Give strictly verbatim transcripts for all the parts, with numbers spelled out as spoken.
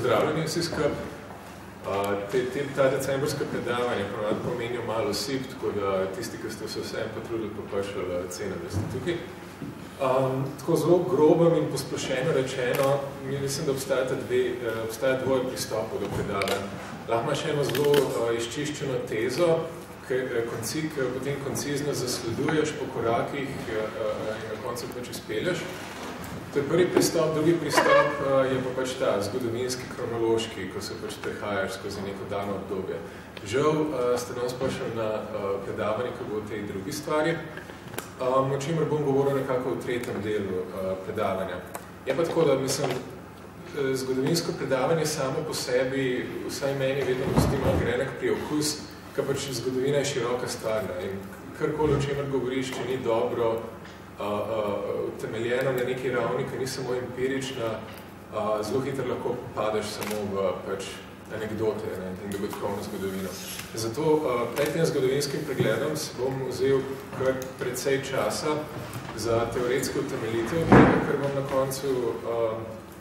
pozdravljeni vsi skup. Te, te, ta decembrska predavanja ponovno pomenijo malo osip, tako da tisti, ki ste se vsem potrudili, poprašali cene, da ste tukaj. Um, tako zelo grobem in posplošeno rečeno, mislim, da obstajata dve, obstaja dvoje pristopov do predavanja. Lahko imaš eno zelo uh, izčiščeno tezo, ki jo potem koncizno zasleduješ po korakih uh, in na koncu pač izpelješ. To je prvi pristop, drugi pristop uh, je pa pač ta zgodovinski, kronološki, ko se pač prehajaš skozi neko dano obdobje. Žal uh, ste danes prišli na uh, predavanje, ko bo o tej drugi stvari, um, o čemer bom govoril nekako v tretjem delu uh, predavanja. Je pa tako, da mislim, zgodovinsko predavanje samo po sebi, vsaj meni vedno pusti malo grenek priokus, ker pač zgodovina je široka stvar. In karkoli, o čemer govoriš, če ni dobro, Uh, uh, utemeljeno na neki ravni, ki ni samo empirična, uh, zelo hitro lahko padeš samo v pač, anekdote ne, in dogodkovno zgodovino. Zato uh, pred tem zgodovinskim pregledom si bom vzel kar precej časa za teoretsko utemeljitev, kar bom na koncu uh,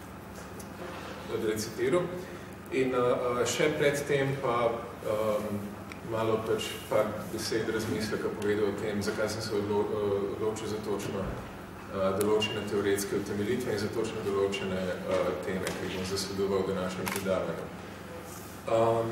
recitiral. In uh, še pred tem pa um, malo pač par besed razmisleka povedal o tem, zakaj sem se odlo, odločil za točno uh, določene teoretske utemeljitve in za točno določene uh, teme, ki bom zasledoval v današnjem predavanju. Um,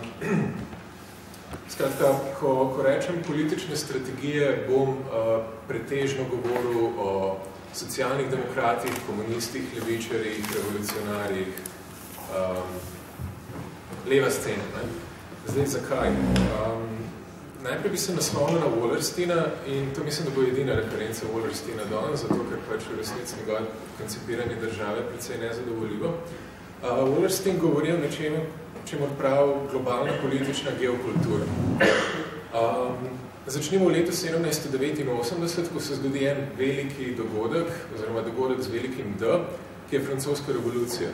skratka, ko, ko rečem politične strategije, bom uh, pretežno govoril o socialnih demokratih, komunistih, levičarjih, revolucionarjih, um, leva scena. Ne? Zdaj, zakaj? Um, najprej bi se naslovil na Wallersteina in to mislim, da bo edina referenca Wallersteina danes, zato ker pač v resnici njegove koncipiranje države precej nezadovoljivo. Uh, Wallerstein govori o nečem, čemu pravi globalna politična geokultura. Um, začnimo v letu sedemnajststo devetinosemdeset, ko se zgodi en veliki dogodek, oziroma dogodek z velikim D, ki je francoska revolucija.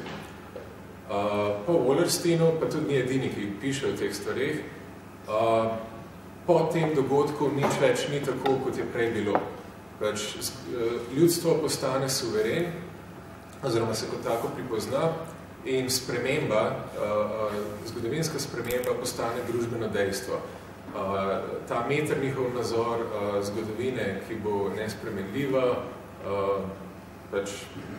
Uh, po Wallersteinu, pa tudi ni edini, ki piše o teh stvareh, uh, po tem dogodku nič več ni tako, kot je prej bilo. Pač, uh, ljudstvo postane suveren, oziroma se kot tako pripozna in sprememba, uh, uh, zgodovinska sprememba postane družbeno dejstvo. Uh, ta Metternichov nazor uh, zgodovine, ki bo nespremenljiva, uh, pač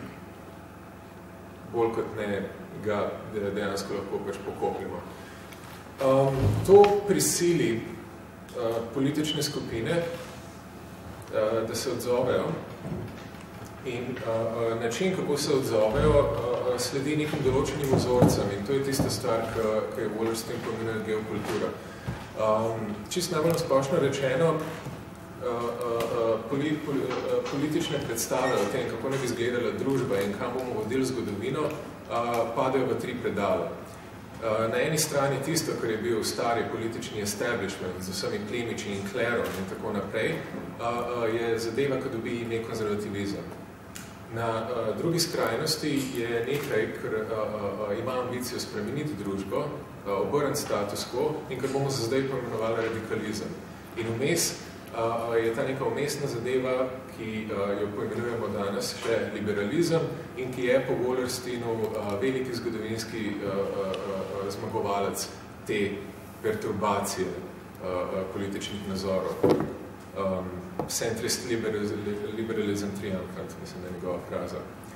bolj kot ne ga dejansko lahko pač pokopimo. Um, to prisili uh, politične skupine, uh, da se odzovejo in uh, način, kako se odzovejo, uh, sledi nekim določenim vzorcem in to je tista stvar, ki je Wallerstein pomenil geokultura. Um, čist najbolj splošno rečeno, Uh, uh, poli, poli, uh, politične predstave o tem, kako ne bi izgledala družba in kam bomo vodili zgodovino, uh, padejo v tri predale. Uh, na eni strani tisto, kar je bil stari politični establishment z vsemi plemiči in klerom in tako naprej, uh, uh, je zadeva, ko dobi nek konzervativizem. Na uh, drugi skrajnosti je nekaj, kar uh, uh, ima ambicijo spremeniti družbo, uh, obrniti status quo in kar bomo za zdaj poimenovali radikalizem. In vmes Uh, je ta neka umestna zadeva, ki uh, jo poimenujemo danes še liberalizem in ki je po Wallersteinu uh, veliki zgodovinski uh, uh, zmagovalec te perturbacije uh, uh, političnih nazorov. Um, centrist liberalism, liberalism triumphant, mislim, da je njegova fraza.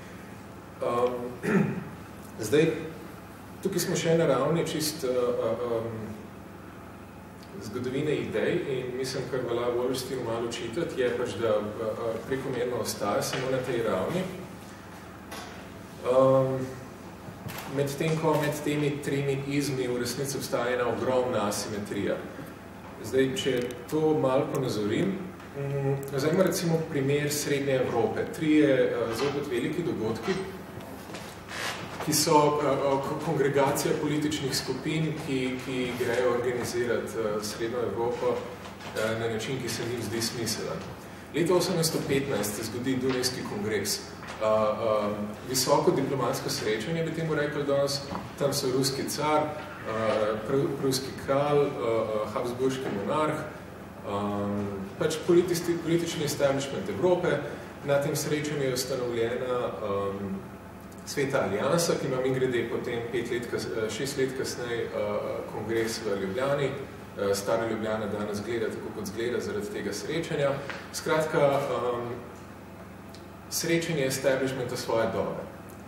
Um, zdaj, tukaj smo še na ravni čist uh, um, zgodovine idej in mislim, kar velja Wallersteinu malo čitati, je pač, da prekomerno ostaja samo na tej ravni. Um, med tem, ko med temi tremi izmi v resnici obstaja ena ogromna asimetrija. Zdaj, če to malo ponazorim, um, vzajmo recimo primer Srednje Evrope. Trije uh, zopet veliki dogodki, ki so uh, kongregacija političnih skupin, ki, ki grejo organizirati uh, Srednjo Evropo uh, na način, ki se njim zdi smiselen. Leta osemnajststo petnajst se zgodi Dunajski kongres. Uh, uh, visoko diplomatsko srečanje, bi temu rekli danes, tam so ruski car, uh, pruski kralj, uh, habsburški monarh, um, pač politični, politični establishment Evrope. Na tem srečanju je ustanovljena um, Sveta aliansa, ki ima migrede potem pet let, šest let kasneje kongres v Ljubljani. Stara Ljubljana danes gleda tako, kot zgleda zaradi tega srečanja. Skratka, um, srečanje establishmenta svoje dobe.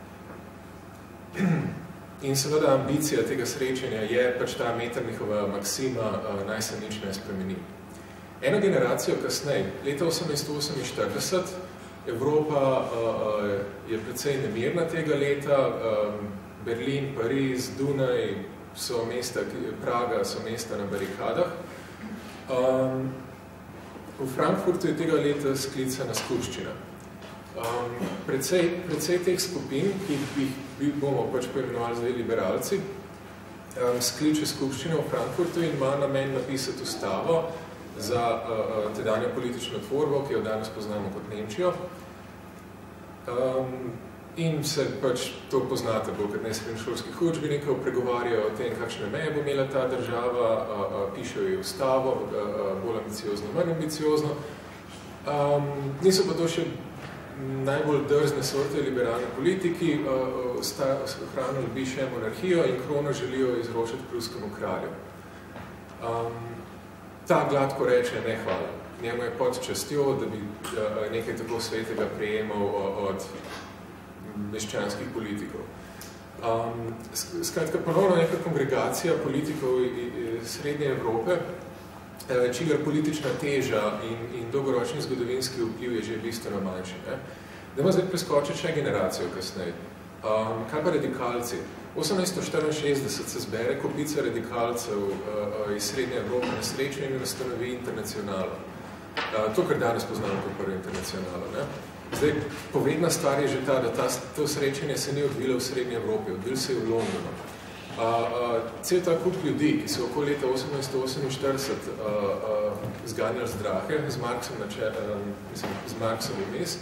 In seveda ambicija tega srečanja je pač ta Metternichova maksima, uh, naj se nič ne spremeni. Eno generacijo kasneje, leta osemnajststo oseminštirideset, Evropa uh, je precej nemirna tega leta, um, Berlin, Pariz, Dunaj, so mesta, Praga so mesta na barikadah. Um, v Frankfurtu je tega leta sklicana skupščina. Um, precej, precej teh skupin, ki jih bomo pač poimenovali zdaj liberalci, um, skliče skupščino v Frankfurtu in ima namen napisati ustavo za uh, tedanjo politično tvorbo, ki jo danes poznamo kot Nemčijo. Um, in se pač to poznate, bolj kot nesrednješolskih učbenikov, pregovarjajo o tem, kakšne meje bo imela ta država, a, a, pišejo jo ustavo, a, a, bolj ambiciozno, manj ambiciozno. Um, niso pa to še najbolj drzne sorte liberalne politiki, a, a, sta, ohranili bi še monarhijo in krono želijo izročiti pruskemu kralju. Um, ta gladko reče ne hvala. Njemu je pod častjo, da bi a, nekaj tako svetega prejemal od meščanskih politikov. Um, skratka, ponovno neka kongregacija politikov iz Srednje Evrope, čigar politična teža in, in dolgoročni zgodovinski vpliv je že bistveno manjši. Ne? Dajmo zdaj preskočiti še generacijo kasneje. Um, kaj pa radikalci? osemnajststo štiriinšestdeset se zbere kopica radikalcev uh, iz Srednje Evrope na srečo in ustanovi internacionalo. Uh, to, kar danes poznamo kot prvo internacionalo. Ne? Zdaj, povedna stvar je že ta, da ta, to srečanje se ni odvilo v Srednji Evropi, odvilo se je v Londonu. A, a, cel ta kup ljudi, ki so okoli leta osemnajststo oseminštirideset a, a, zganjali zdrahe z Marksom, nače, a, mislim, z Marksom vmes,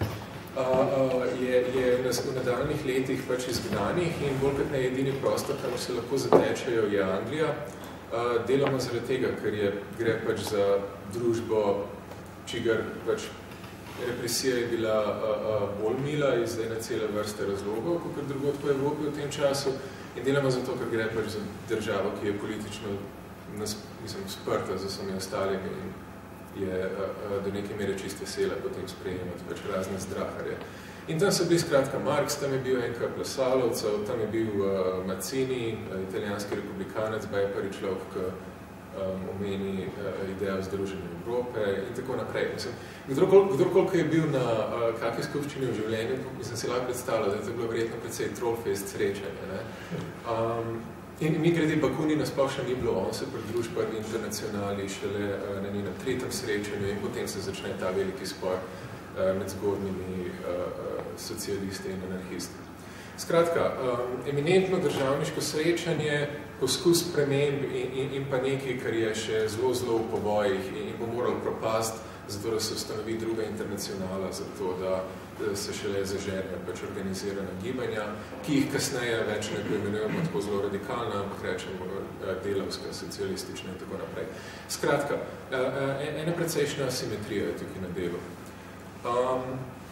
a, a, je, je v nadaljnih letih pač izgnanih in bolj kot ne edini prostor, kamor se lahko zatečejo, je Anglija. A, deloma zaradi tega, ker je, gre pač za družbo, čigar pač represija je bila a, a, bolj mila iz ene cele vrste razlogov, kot drugod po Evropi v tem času, in delamo zato, ker gre pač za državo, ki je politično nas, mislim, sprta za vsemi ostalimi in je a, a, do neke mere čist vesela potem sprejemati pač razne zdraharje. In tam so bili skratka Marx, tam je bil enka Plasalovcev, tam je bil a, Mazzini, a, italijanski republikanec, Bajpari človek, ki Um, omeni uh, idejo Združenja Evrope in tako naprej. Mislim, kdorkoli, kdorkoli je bil na uh, kakšni skupščini v življenju, mislim, si lahko predstavljal, da je to bilo verjetno precej trollfest srečanje. Ne? Um, in mi grede Bakunin nasploh še ni bilo, on se pridruži prvi internacionali šele uh, na njenem tretjem srečanju in potem se začne ta veliki spor uh, med zgodnimi uh, uh, socialisti in anarhisti. Skratka, um, eminentno državniško srečanje, poskus sprememb in, in, in pa nekaj, kar je še zelo, zelo v povojih in, in bo moral propast, zato da se ustanovi druga internacionala, zato da, da se šele zažene pač organizirana gibanja, ki jih kasneje več ne poimenujemo tako zelo radikalna, ampak rečemo delavska, socialistična in tako naprej. Skratka, ena precejšnja asimetrija je tukaj na delu. Um,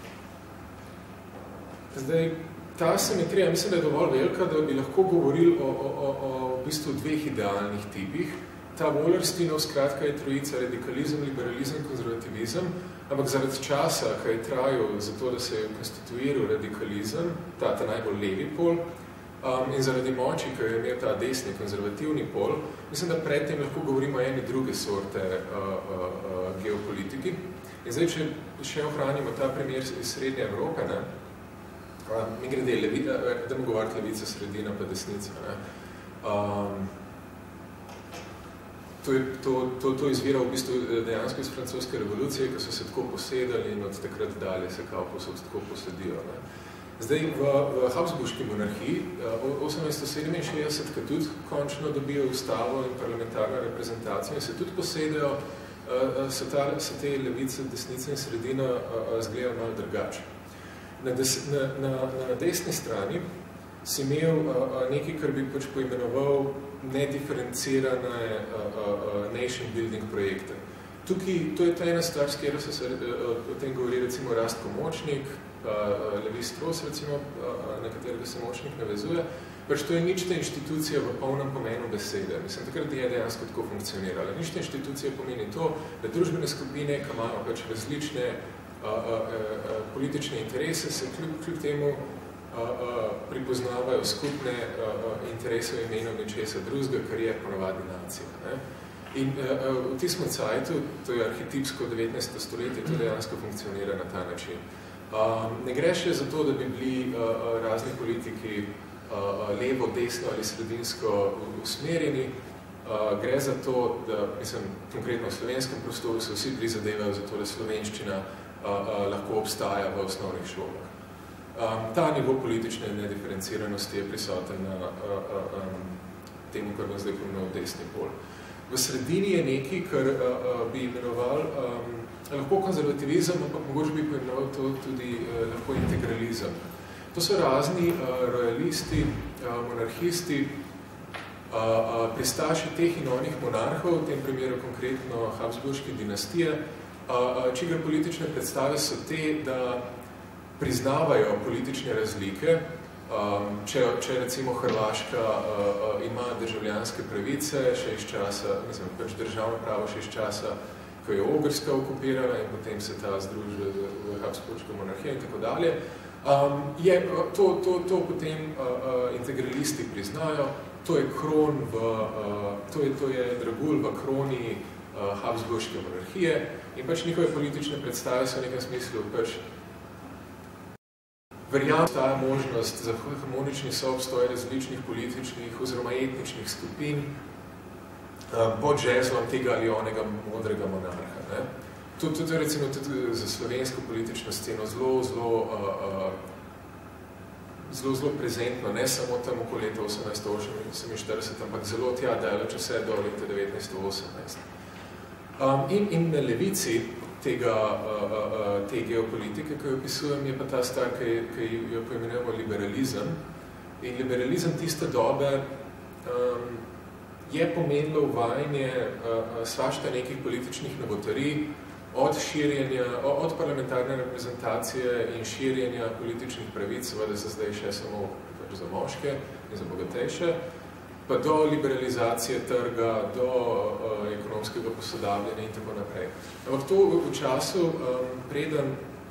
zdaj, ta asimetrija, mislim, da je dovolj velika, da bi lahko govorili o, o, o, o v bistvu dveh idealnih tipih. Ta Wallersteinov skratka je trojica radikalizem, liberalizem, konzervativizem, ampak zaradi časa, ki je trajal za to, da se je konstituiral radikalizem, ta, ta najbolj levi pol, um, in zaradi moči, ki je imel ta desni, konzervativni pol, mislim, da predtem lahko govorimo o eni druge sorte uh, uh, uh, geopolitiki. In zdaj, če še ohranimo ta primer iz Srednje Evrope, ne, mi grede, levita, da mu govoriti levica, sredina pa desnica. Ne? Um, to, je, to, to, to izvira v bistvu dejansko iz francoske revolucije, ki so se tako posedali in od takrat dalje se kao posod tako posedijo. Ne? Zdaj, v, v Habsburški monarhiji, osemnajststo sedeminšestdeset, ki tudi končno dobijo ustavo in parlamentarno reprezentacijo in se tudi posedejo, se, ta, se te levice, desnice in sredina zgledajo malo drugače. Na, des, na, na, na desni strani si imel a, a, nekaj, kar bi pač poimenoval nediferencirane a, a, a, nation building projekte. Tukaj, to je ta ena stvar, s katero so se a, o tem govori recimo Rastko Močnik, uh, Levi-Strauss, recimo, uh, na katerega se Močnik navezuje, pač to je nična inštitucija v polnem pomenu besede. Mislim, takrat je dejansko tako funkcionirala. Nična inštitucija pomeni to, da družbene skupine, ki imajo pač različne uh, uh, uh, politične interese, se kljub, kljub temu uh, uh, pripoznavajo skupne uh, uh, interese v imenu nečesa drugega, kar je ponovadi nacija. Ne? In uh, v tistem cajtu, to je arhetipsko devetnajsto stoletje, to dejansko funkcionira na ta način. Um, ne gre še za to, da bi bili uh, razni politiki uh, levo, desno ali sredinsko usmerjeni. Uh, gre za to, da, mislim, konkretno v slovenskem prostoru se vsi prizadevajo za to, da slovenščina uh, uh, lahko obstaja v osnovnih šolah. Um, ta nivo politične nediferenciranosti je prisoten na uh, uh, um, temu, kar bom zdaj pomenoval desni pol. V sredini je nekaj, kar uh, uh, bi imenoval um, lahko konzervativizem, ampak mogoče bi poimenoval to tudi uh, lahko integralizem. To so razni uh, rojalisti, uh, monarhisti, uh, uh, pristaši teh in onih monarhov, v tem primeru konkretno Habsburške dinastije, uh, uh, čigar politične predstave so te, da priznavajo politične razlike. Um, če, če recimo Hrvaška uh, uh, ima državljanske pravice še iz časa, mislim, pač državno pravo še iz časa, ko je Ogrska okupirala in potem se ta združila v Habsburško monarhijo in tako dalje, um, je, to, to, to potem uh, uh, integralisti priznajo, to je kron v, uh, to je, to je dragulj v kroni uh, Habsburške monarhije in pač njihove politične predstave so v nekem smislu pač verjam, ta možnost za harmonični soobstoj različnih političnih oziroma etničnih skupin uh, pod žezlom tega ali onega modrega monarha. Ne? To je recimo tudi za slovensko politično sceno zelo, zelo, uh, uh, zelo, zelo prezentno, ne samo tam okoli leta osemnajststo oseminštirideset, ampak zelo tja daleč vse do leta devetnajststo osemnajst. Um, in, in na levici tega, uh, uh, te geopolitike, ki jo opisujem, je pa ta stvar, ki, ki jo poimenujemo liberalizem. In liberalizem tiste dobe um, je pomenilo uvajanje uh, svašta nekih političnih novotarij, od širjenja, od parlamentarne reprezentacije in širjenja političnih pravic, seveda se zdaj še samo pač za moške in za bogatejše, pa do liberalizacije trga, do uh, ekonomskega posodabljanja in tako naprej. Ampak to v času, um, preden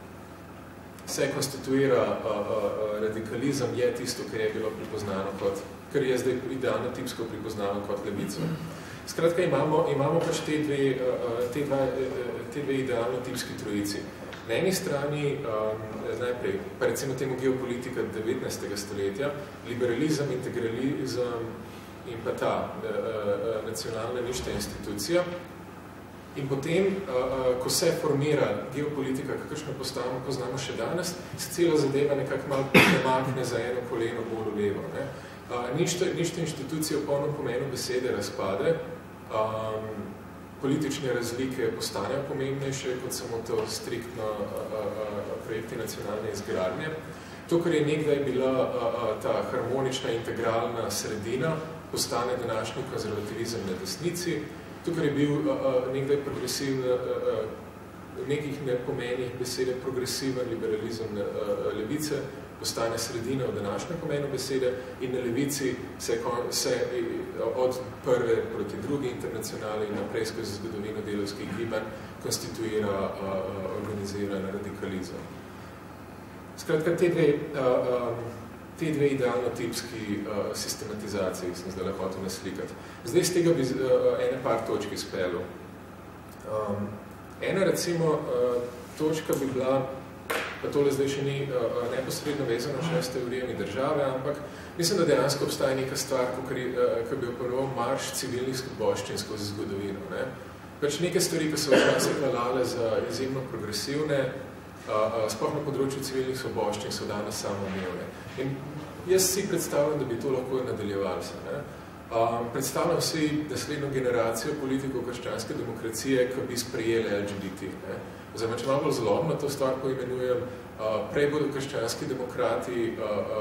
se konstituira uh, uh, radikalizem, je tisto, kar je bilo pripoznano kot, kar je zdaj idealno tipsko pripoznano kot levico. Skratka, imamo, imamo pač te dve, uh, te dva, te dve idealno tipski trojici. Na eni strani, um, najprej, pa recimo temu geopolitika devetnajstega stoletja, liberalizem, integralizem, in pa ta uh, nacionalna nična institucija. In potem, uh, ko se formira geopolitika, kakršno postavimo, poznamo še danes, se cela zadeva nekako malo premakne za eno koleno bolj v levo. Ne? Uh, nična, nična institucija v polnem pomenu besede razpade, um, politične razlike postanejo pomembnejše, kot samo to striktno uh, uh, projekti nacionalne izgradnje. To, kar je nekdaj bila uh, uh, ta harmonična, integralna sredina, postane današnji konzervativizem na desnici. Tukaj je bil uh, uh, nekdaj progresiven, uh, v nekih nepomenih besede progresiven liberalizem uh, levice, postane sredina v današnjem pomenu besede in na levici se, se od prve proti drugi internacionali in naprej skozi zgodovino delovskih gibanj konstituira uh, organiziran radikalizem. Skratka, te dve uh, um, te dve idealno-tipski uh, sistematizaciji sem zdaj hotel naslikati. Zdaj z tega bi uh, ene par točk izpeljal. Um, ena recimo uh, točka bi bila, pa tole zdaj še ni uh, neposredno vezano še s teorijami države, ampak mislim, da dejansko obstaja neka stvar, ki uh, bi oponoval marš civilnih svoboščin skozi zgodovino. Ne? Pač neke stvari, ki so včasih veljale za izjemno progresivne, Uh, sploh na področju civilnih svoboščin so danes samoumevne. In jaz si predstavljam, da bi to lahko nadaljevali se. Ne? Um, predstavljam si naslednjo generacijo politikov krščanske demokracije, ki bi sprejeli L G B T. Ne? Oziroma, če malo bolj zlobno to stvar poimenujem, uh, prej bodo krščanski demokrati uh,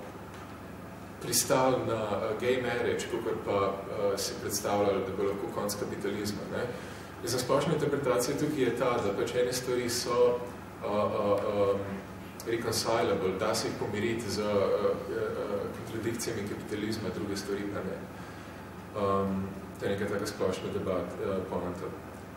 uh, pristali na uh, gay marriage, kakor pa uh, si predstavljali, da bo lahko konc kapitalizma. Ne? Za splošna interpretacija tukaj je ta, da pač ene stvari so Uh, uh, um, reconcilable, da se jih pomiriti z uh, uh, kontradikcijami kapitalizma, druge stvari pa ne. Um, to je nekaj taka splošna debat, uh, poanta.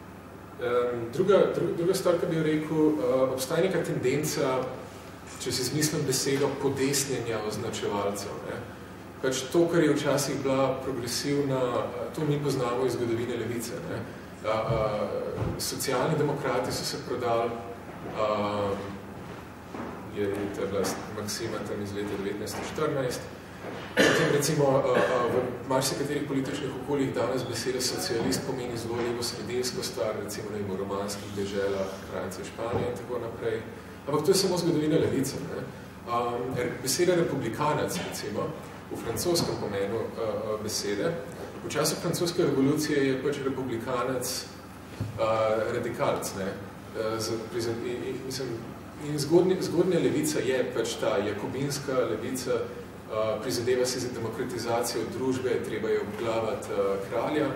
Um, druga, druga, druga stvar, ki bi jo rekel, uh, obstaja neka tendenca, če si izmislim besedo, podesnjenja označevalcev. Ne? Pač to, kar je včasih bila progresivna, to mi poznamo iz zgodovine levice. Ne? A, a, socialni demokrati so se prodali, a, je, to je bila maksima tam iz leta devetnajststo štirinajst. Potem recimo a, a, v marsikaterih političnih okoljih danes beseda socialist pomeni zelo levo sredinsko stvar, recimo v romanskih deželah, Francije, Španije in tako naprej. Ampak to je samo zgodovina levice. Ne? Um, beseda republikanec, recimo, v francoskem pomenu uh, besede, v času francoske revolucije je pač republikanec uh, radikalc. Ne? Uh, z, in, in, mislim, in zgodnja, zgodnja levica je pač ta jakobinska levica, uh, prizadeva se za demokratizacijo družbe, treba je obglavati uh, kralja.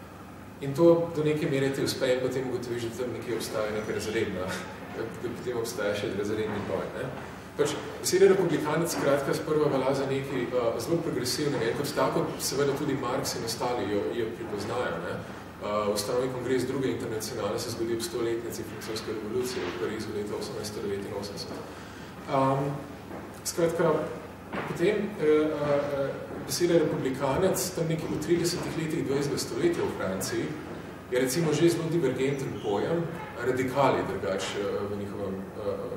In to do neke mere te uspe in potem ugotoviš, da tam nekaj obstaja neka razredna, da potem obstaja še razredni boj. Ne? Pač, beseda republikanec skratka sprva vala za nekaj uh, zelo progresivnega, kot tako seveda tudi Marx in ostali jo, jo pripoznajo. Ne? Uh, Ustavni kongres druge internacionale se zgodi ob stoletnici francoske revolucije v Parizu leta osemnajststo devetinosemdeset. Um, skratka, potem uh, uh, beseda republikanec tam nekaj v tridesetih letih dvajsetega stoletja v Franciji je recimo že zelo divergenten pojem, radikali drugač uh, v njihovem uh,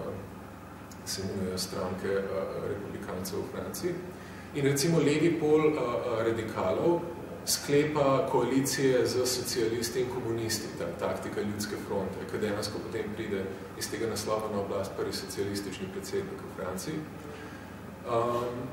se imenujejo stranke uh, republikancev v Franciji. In recimo levi pol uh, uh, radikalov sklepa koalicije z socialisti in komunisti, ta taktika ljudske fronte, ki dejansko potem pride iz tega naslova na oblast prvi socialistični predsednik v Franciji. Um,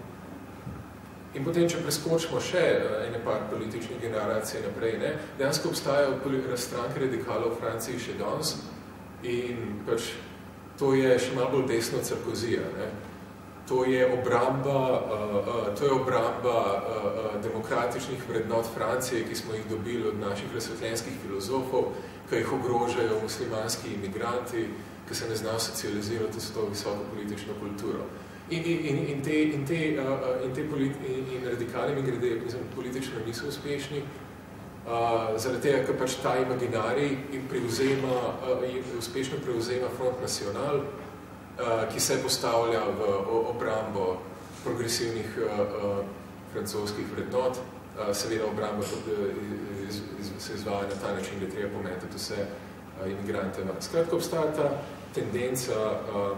in potem, če preskočimo še ene par političnih generacij naprej, ne, dejansko obstajajo stranke radikalov v Franciji še danes in pač to je še malo bolj desno Sarkozija. Ne. To je obramba, uh, uh, to je obramba uh, uh, demokratičnih vrednot Francije, ki smo jih dobili od naših razsvetljenskih filozofov, ki jih ogrožajo muslimanski imigranti, ki se ne znajo socializirati s to visoko politično kulturo. In, in, in te, in te, uh, in te polit, in, in radikalni grede, mislim, politično niso uspešni, uh, zaradi tega, ker pač ta imaginarij in prevzema, uh, uspešno prevzema Front National, Uh, ki se postavlja v obrambo progresivnih uh, uh, francoskih vrednot. Uh, seveda obramba iz, iz, se izvaja na ta način, da treba pometati vse uh, imigrante. Skratka, obstaja ta tendenca um,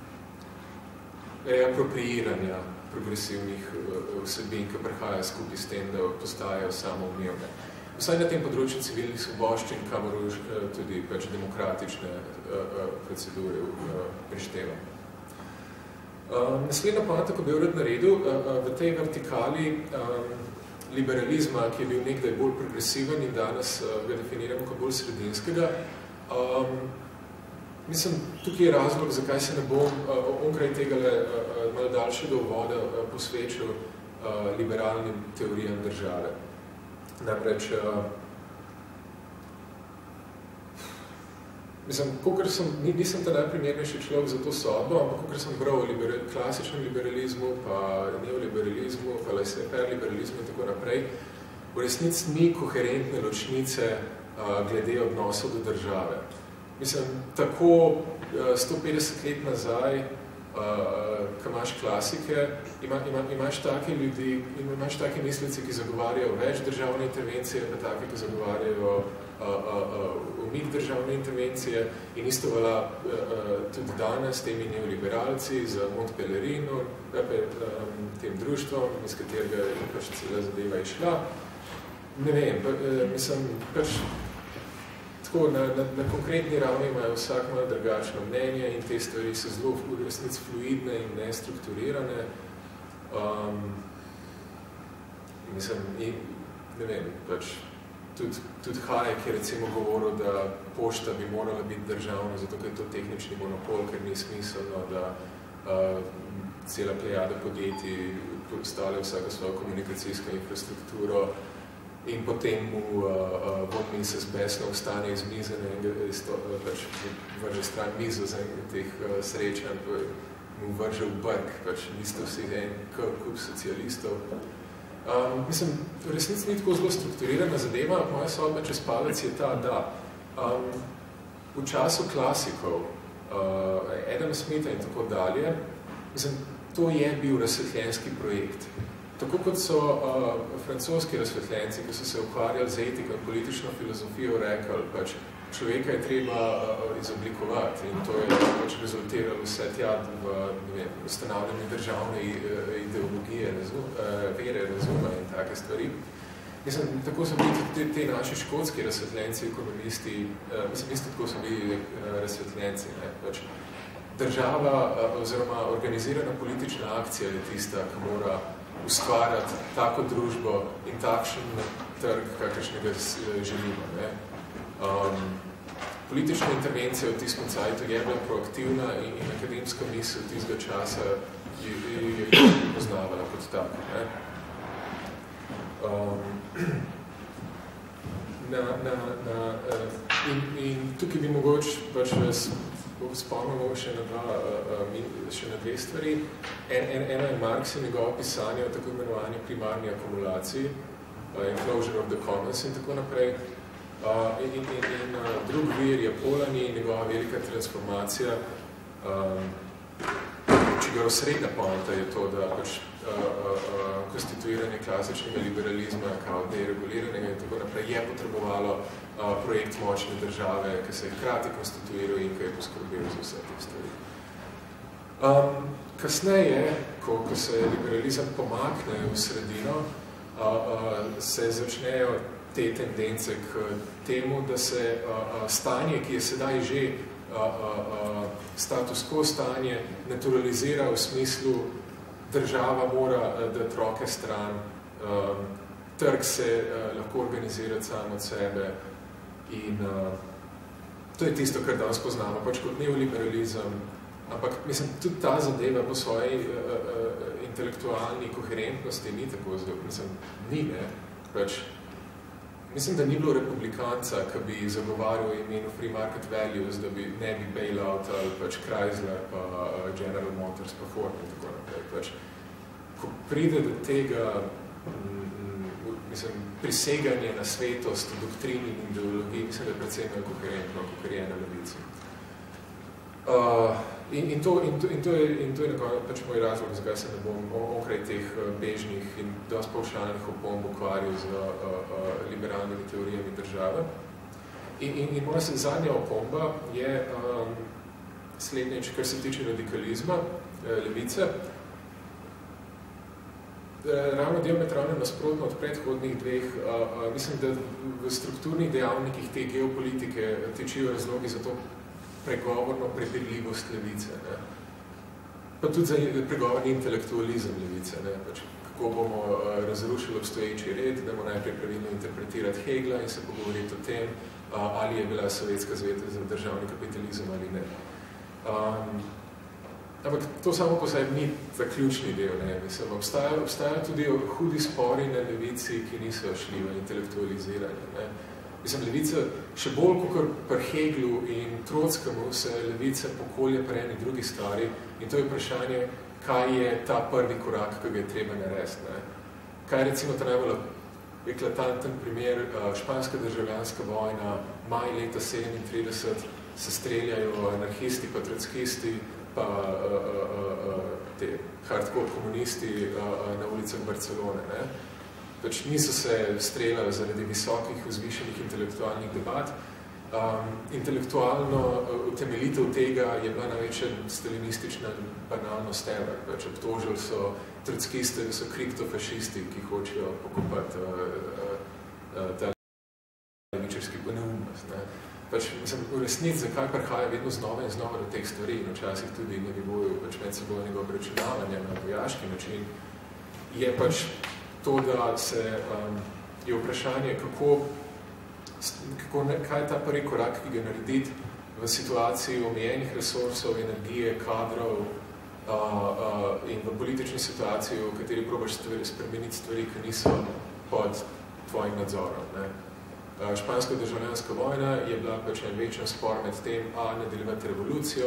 reapropriiranja progresivnih uh, vsebin, ki prihajajo skupaj s tem, da postajajo samoumevne. Vsaj na tem področju civilnih svoboščin, kamor tudi pač demokratične uh, procedure uh, prišteva. Uh, naslednja poanta, ko bi jo rad naredil, uh, v tej vertikali um, liberalizma, ki je bil nekdaj bolj progresiven in danes uh, ga definiramo kot bolj sredinskega, um, mislim, tukaj je razlog, zakaj se ne bom uh, onkraj tega uh, malo daljšega uvoda uh, posvečil uh, liberalnim teorijam države. Namreč, uh, mislim, kakor sem, nisem ta najprimernejši človek za to sodbo, ampak kakor sem bral o liberal, klasičnem liberalizmu, pa neoliberalizmu, pa laissez-faire liberalizmu in tako naprej, v resnici ni koherentne ločnice uh, glede odnosov do države. Mislim, tako uh, sto petdeset let nazaj, Uh, ko imaš klasike, ima, ima, imaš take ljudi, imaš take mislice, ki zagovarjajo več državne intervencije, pa take, ki zagovarjajo uh, uh, uh, umik državne intervencije in isto velja uh, tudi danes s temi neoliberalci, z Montpellerino, um, tem društvom, iz katerega je pač cela zadeva išla. Ne vem, pa, uh, mislim, pač tako, na, na, na konkretni ravni imajo vsak malo drugačno mnenje in te stvari so zelo v resnici fluidne in nestrukturirane. Um, mislim, in, ne vem, pač tudi, tudi Hayek je recimo govoril, da pošta bi morala biti državna, zato ker je to tehnični monopol, ker ni smiselno, da uh, cela plejada podjetij postavlja vsako svojo komunikacijsko infrastrukturo, in potem mu uh, uh, se zbesno vstane iz mize in pač vrže stran mizo za teh uh, srečanj. mu vrže v brk, pač niste vsi en kup socialistov. Um, mislim, v resnici ni tako zelo strukturirana zadeva, moja sodba čez palec je ta, da um, v času klasikov, uh, Adam Smitha in tako dalje, mislim, to je bil razsvetljenski projekt. Tako kot so uh, francoski razsvetljenci, ki so se ukvarjali z etiko in politično filozofijo, rekli, pač človeka je treba uh, izoblikovati in to je pač rezultiralo vse tja v ustanavljanju državne uh, ideologije, razum, uh, vere, razuma in take stvari. Mislim, tako so bili te, te naši škotski razsvetljenci, ekonomisti, uh, mislim, isto tako so bili uh, razsvetljenci. Ne? Pač država uh, oziroma organizirana politična akcija je tista, ki mora ustvarjati tako družbo in takšen trg, kakršnega želimo. Ne? Um, politična intervencija v tistem cajtu je bila proaktivna in, in akademska misel tistega časa je, je, je, je poznavala kot tako. Ne? Um, na, na, na, in, in tukaj bi mogoče pač spomnimo še na, dva, še na dve stvari. En, en, eno je Marx in njegovo pisanje o tako imenovani primarni akumulaciji, Enclosure of the Commons in tako naprej. Uh, in in, in uh, drug vir je Polanyi in njegova velika transformacija, um, čigar osrednja poanta je to, da pač uh, uh, konstituiranje klasičnega liberalizma kao dereguliranega in tako naprej je potrebovalo uh, projekt močne države, ki se je hkrati konstituiral in ki je poskrbel za vse te stvari. Um, kasneje, ko, ko se liberalizem pomakne v sredino, uh, uh, se začnejo te tendence k temu, da se uh, stanje, ki je sedaj že uh, uh, status quo stanje, naturalizira v smislu država mora uh, dati roke stran, um, trg se uh, lahko organizirati sam od sebe in uh, to je tisto, kar danes poznamo, pač kot neoliberalizem, ampak mislim, tudi ta zadeva po svoji uh, uh, intelektualni koherentnosti ni tako zelo, mislim, ni, ne, pač mislim, da ni bilo republikanca, ki bi zagovarjal imenu Free Market Values, da bi ne bi bailout ali pač Chrysler, pa General Motors, pa Ford in tako naprej. Pač, ko pride do tega m, mislim, priseganje na svetost, doktrini in ideologiji, mislim, da je predvsem koherentno, kakor je na levici. Uh, in, in, to, in, to, in, to je, in to je nekaj pač moj razlog, zakaj se ne bom okraj teh bežnih in dosti povšalnih opomb ukvarjal z uh, uh, liberalnimi teorijami države. In, in, in moja zadnja opomba je um, slednječ, kar se tiče radikalizma, eh, levice. Ravno diametralno nasprotno od predhodnih dveh, uh, uh, mislim, da v strukturnih dejavnikih te geopolitike tečijo razlogi za to pregovorno prepirljivost levice. Ne? Pa tudi za pregovorni intelektualizem levice. Ne? Pač, kako bomo uh, razrušili obstoječi red, da bomo najprej pravilno interpretirati Hegla in se pogovoriti o tem, uh, ali je bila Sovjetska zveza za državni kapitalizem ali ne. Um, ampak to samo po sebi ni zaključni del. Ne? Mislim, obstajajo obstaja tudi hudi spori na levici, ki niso šli v intelektualiziranje. Ne? Mislim, levica, še bolj kot pri Heglu in Trotskemu se levica pokolje pri eni drugi stvari in to je vprašanje, kaj je ta prvi korak, ki ga je treba narediti. Ne? Kaj je recimo ta najbolj eklatanten primer, španska državljanska vojna, maj leta sedemintrideset, se streljajo anarhisti pa trotskisti pa uh, uh, uh, te hardcore komunisti uh, na ulicah Barcelone. Ne? Pač niso se streljali zaradi visokih, vzvišenih intelektualnih debat. Um, intelektualno utemeljitev tega je bila največja stalinistična banalnost ever. Pač obtožili so trotskiste, da so kriptofašisti, ki hočejo pokopati uh, uh, uh, ta levičarski neumnost. Ne? Pač, mislim, v resnici, zakaj prihaja vedno znova in znova do teh stvari in včasih tudi na nivoju pač medsebojnega obračunavanja na vojaški način, je pač to, da se um, je vprašanje, kako, kako ne, kaj je ta prvi korak, ki ga narediti v situaciji omejenih resursov, energije, kadrov uh, uh, in v politični situaciji, v kateri probaš stvari, spremeniti stvari, ki niso pod tvojim nadzorom. Ne? Uh, španska državljanska vojna je bila pač en večen spor med tem, a nadaljevati revolucijo,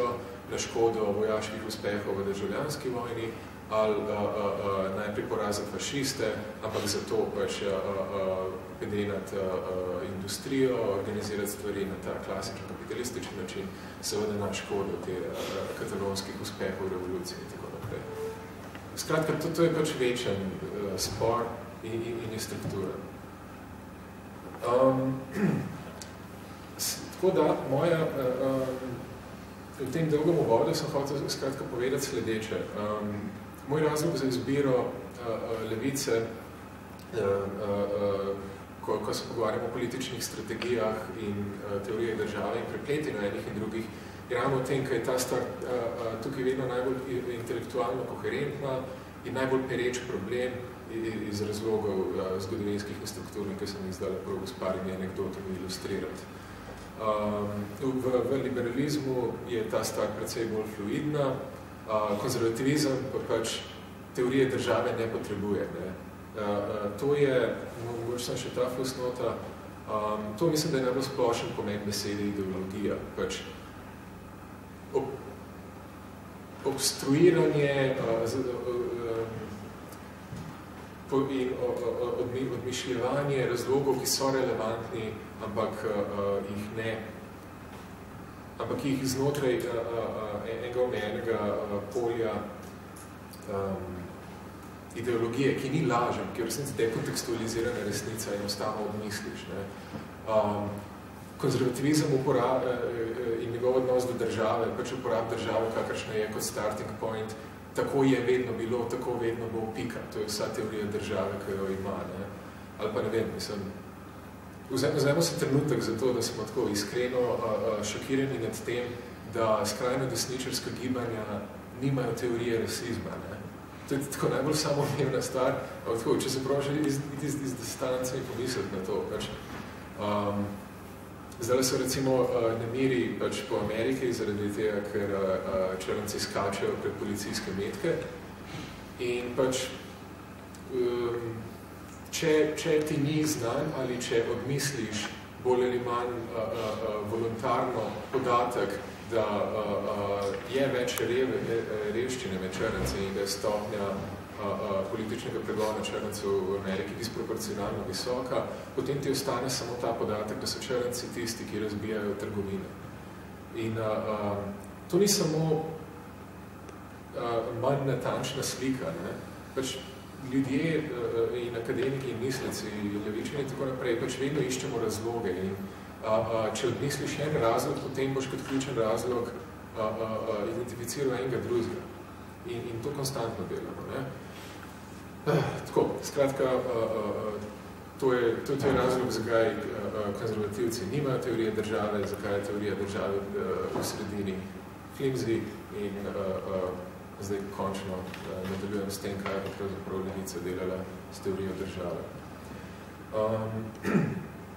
na škodo vojaških uspehov v državljanski vojni, ali uh, uh, uh, najprej poraziti fašiste, ampak zato pač uh, uh, pedenati uh, industrijo, organizirati stvari na ta klasičen kapitalistični način, seveda na škodo te uh, katalonskih uspehov revolucije in tako naprej. Skratka, to, to je pač večen uh, spor in, in, in je struktura. Um, tako da, moja, uh, uh, v tem dolgem uvodu sem hotel skratka povedati sledeče. Um, Moj razlog za izbiro uh, uh, levice, uh, uh, ko, ko se pogovarjamo o političnih strategijah in uh, teorije države in prepleti na enih in drugih, je ravno v tem, kaj je ta stvar uh, uh, tukaj vedno najbolj intelektualno koherentna in najbolj pereč problem iz razlogov uh, zgodovinskih in strukturnih, ki sem jih zdaj prav s parimi anekdotami ilustrirati. Um, v, v liberalizmu je ta stvar precej bolj fluidna. Uh, konzervativizem pa pač teorije države ne potrebuje. Ne? Uh, uh, to je, mogoče sem še ta fusnota, um, to mislim, da je najbolj splošen pomen besede ideologija. Pač ob, obstruiranje uh, z, uh, uh, in uh, odmi, odmišljevanje razlogov, ki so relevantni, ampak uh, jih ne ampak jih znotraj uh, uh, enega omejenega uh, polja um, ideologije, ki ni lažen, ki je v resnici dekontekstualizirana resnica in enostavno odmisliš. Ne? Um, konzervativizem uporab, uh, in njegov odnos do države, pač uporab države, kakršna je kot starting point, tako je vedno bilo, tako vedno bo pika. To je vsa teorija države, ki jo ima. Ne? Ali pa ne vem, mislim, Vzajmo se trenutek za to, da smo tako iskreno uh, šokirani nad tem, da skrajno desničarska gibanja nimajo teorije rasizma. Ne? To je tako najbolj samoumevna stvar. Tako, če se prav želi iz, iz, iz distance in pomisliti na to. Pač, um, zdaj so recimo uh, nemiri pač po Ameriki, zaradi tega, ker uh, črnci skačejo pred policijske metke. In pač um, Če, če ti ni znan ali če odmisliš bolj ali manj uh, uh, voluntarno podatek, da uh, uh, je več reve, revščine med črnci in da je stopnja uh, uh, političnega pregona črncev v Ameriki disproporcionalno visoka, potem ti ostane samo ta podatek, da so črnci tisti, ki razbijajo trgovine. In uh, uh, to ni samo uh, manj natančna slika, ne? Pač ljudje uh, in akademiki in misleci, levičani in tako naprej, pač vedno iščemo razloge in uh, uh, če odmisliš en razlog, potem boš kot ključen razlog uh, uh, uh, identificiral enega drugega. In, in to konstantno delamo. Ne? Uh, tako, skratka, uh, uh, to, je, to, to je razlog, zakaj uh, konzervativci nimajo teorije države, zakaj je teorija države uh, v sredini flimsy in uh, uh, zdaj končno uh, nadaljujem s tem, kaj je pravzaprav levica delala s teorijo države. Um,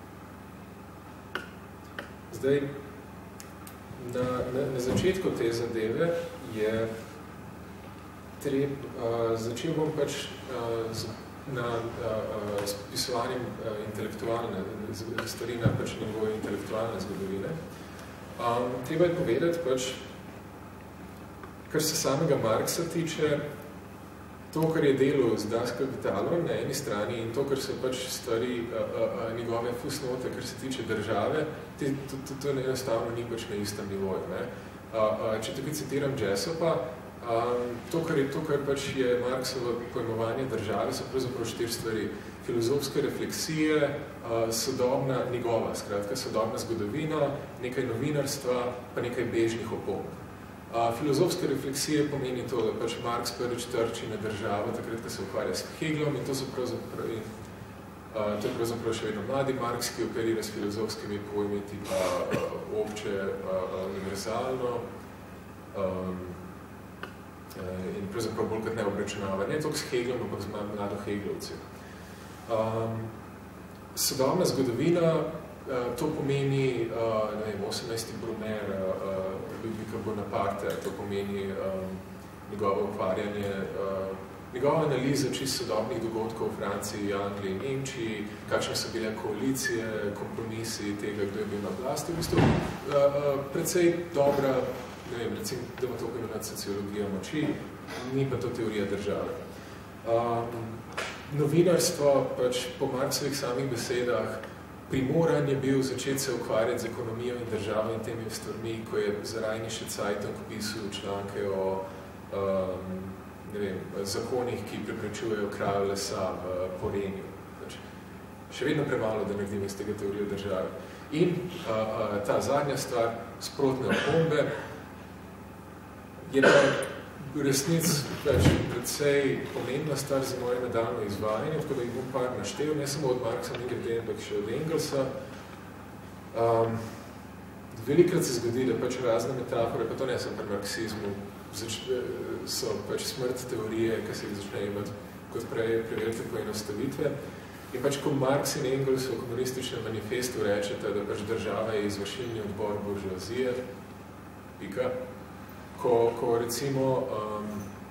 zdaj, na, na, na začetku te zadeve je treb, uh, začel bom pač uh, z, na uh, s pisovanjem uh, intelektualne stvari na pač nivoju intelektualne zgodovine. Um, treba je povedati pač, kar se samega Marksa tiče, to, kar je delal z Das Kapitalom na eni strani in to, kar so pač stvari a, a, a, njegove fusnote, kar se tiče države, te, to, to, to enostavno ni pač na istem nivoju. Ne? A, a, če tukaj citiram Jessopa, a, to, kar je, to, kar pač je Marksovo pojmovanje države, so pravzaprav štiri stvari. Filozofske refleksije, a, sodobna njegova, skratka, sodobna zgodovina, nekaj novinarstva, pa nekaj bežnih opomb. Uh, filozofske refleksije pomeni to, da pač Marx prvič trči na državo, takrat, ko se ukvarja s Hegelom, in to so pravzaprav, in, uh, to je pravzaprav še vedno mladi Marx, ki operira s filozofskimi pojmi tipa uh, obče, uh, univerzalno um, uh, in pravzaprav bolj kot ne obračunava. Ne toliko s Hegelom, ampak z mlado Hegelovci. Um, sodobna zgodovina, uh, to pomeni uh, ne vem, osemnajsti Bruner, uh, Ludvika Bonaparte, to pomeni um, njegovo ukvarjanje, uh, njegova analiza čisto sodobnih dogodkov v Franciji, Angliji in Nemčiji, kakšne so bile koalicije, kompromisi tega, kdo je bil na oblasti. V bistvu, uh, uh, precej dobra ne vem, recimo, da ima to imenati sociologija moči, ni pa to teorija države. Um, novinarstvo pač po Marksovih samih besedah primoran je bil začeti se ukvarjati z ekonomijo in državo in temi stvarmi, ko je za Rajniše Zeitung pisal članke o um, ne vem, zakonih, ki preprečujejo krajo lesa v Porenju. Pač, še vedno premalo, da naredim iz tega teorijo države. In uh, uh, ta zadnja stvar, sprotne opombe, je pa v resnic več predvsej pomembna stvar za moje nadaljno izvajanje, tako da jih bom par naštel, ne samo od Marksa, ne glede, ampak še od Engelsa. Um, velikrat se zgodi, da pač razne metafore, pa to ne sem pri marksizmu, zač, so pač smrt teorije, ki se jih začne imati kot prej preveljte poenostavitve. In pač, ko Marks in Engels v komunističnem manifestu rečete, da pač država je izvršilni odbor buržoazije, pika, Ko, ko recimo um,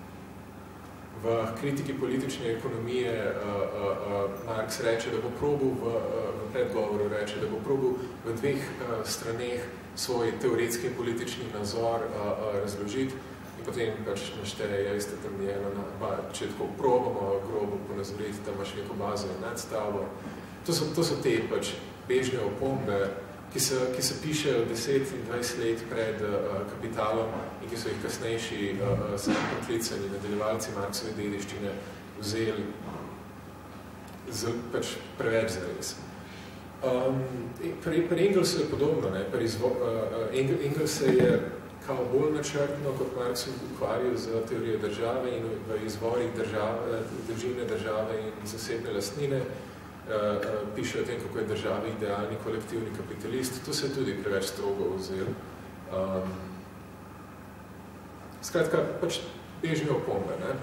v kritiki politične ekonomije uh, uh, uh, Marks reče, da bo probil v, uh, v predgovoru reče, da bo probil v dveh uh, straneh svoj teoretski in politični nazor uh, uh, razložiti in potem pač našteje, ja, ste tam eno, na, če tako probamo grobo ponazoriti, tam imaš neko bazo in nadstavo. To so, to so te pač bežne opombe, ki se, ki se pišejo deset in dvajset let pred uh, kapitalom in ki so jih kasnejši uh, sami poklicani nadaljevalci Marksove dediščine vzeli z, pač preveč zares. Um, pri, pri Engelsu je podobno, ne? Pri izvo, uh, Engel, Engels se je kao bolj načrtno kot Marks ukvarjal z teorijo države in v izvorih države, državne države in zasebne lastnine. Uh, uh, piše o tem, kako je država idealni kolektivni kapitalist. To se je tudi preveč strogo vzel. Um, skratka, pač bežne opombe. Ne?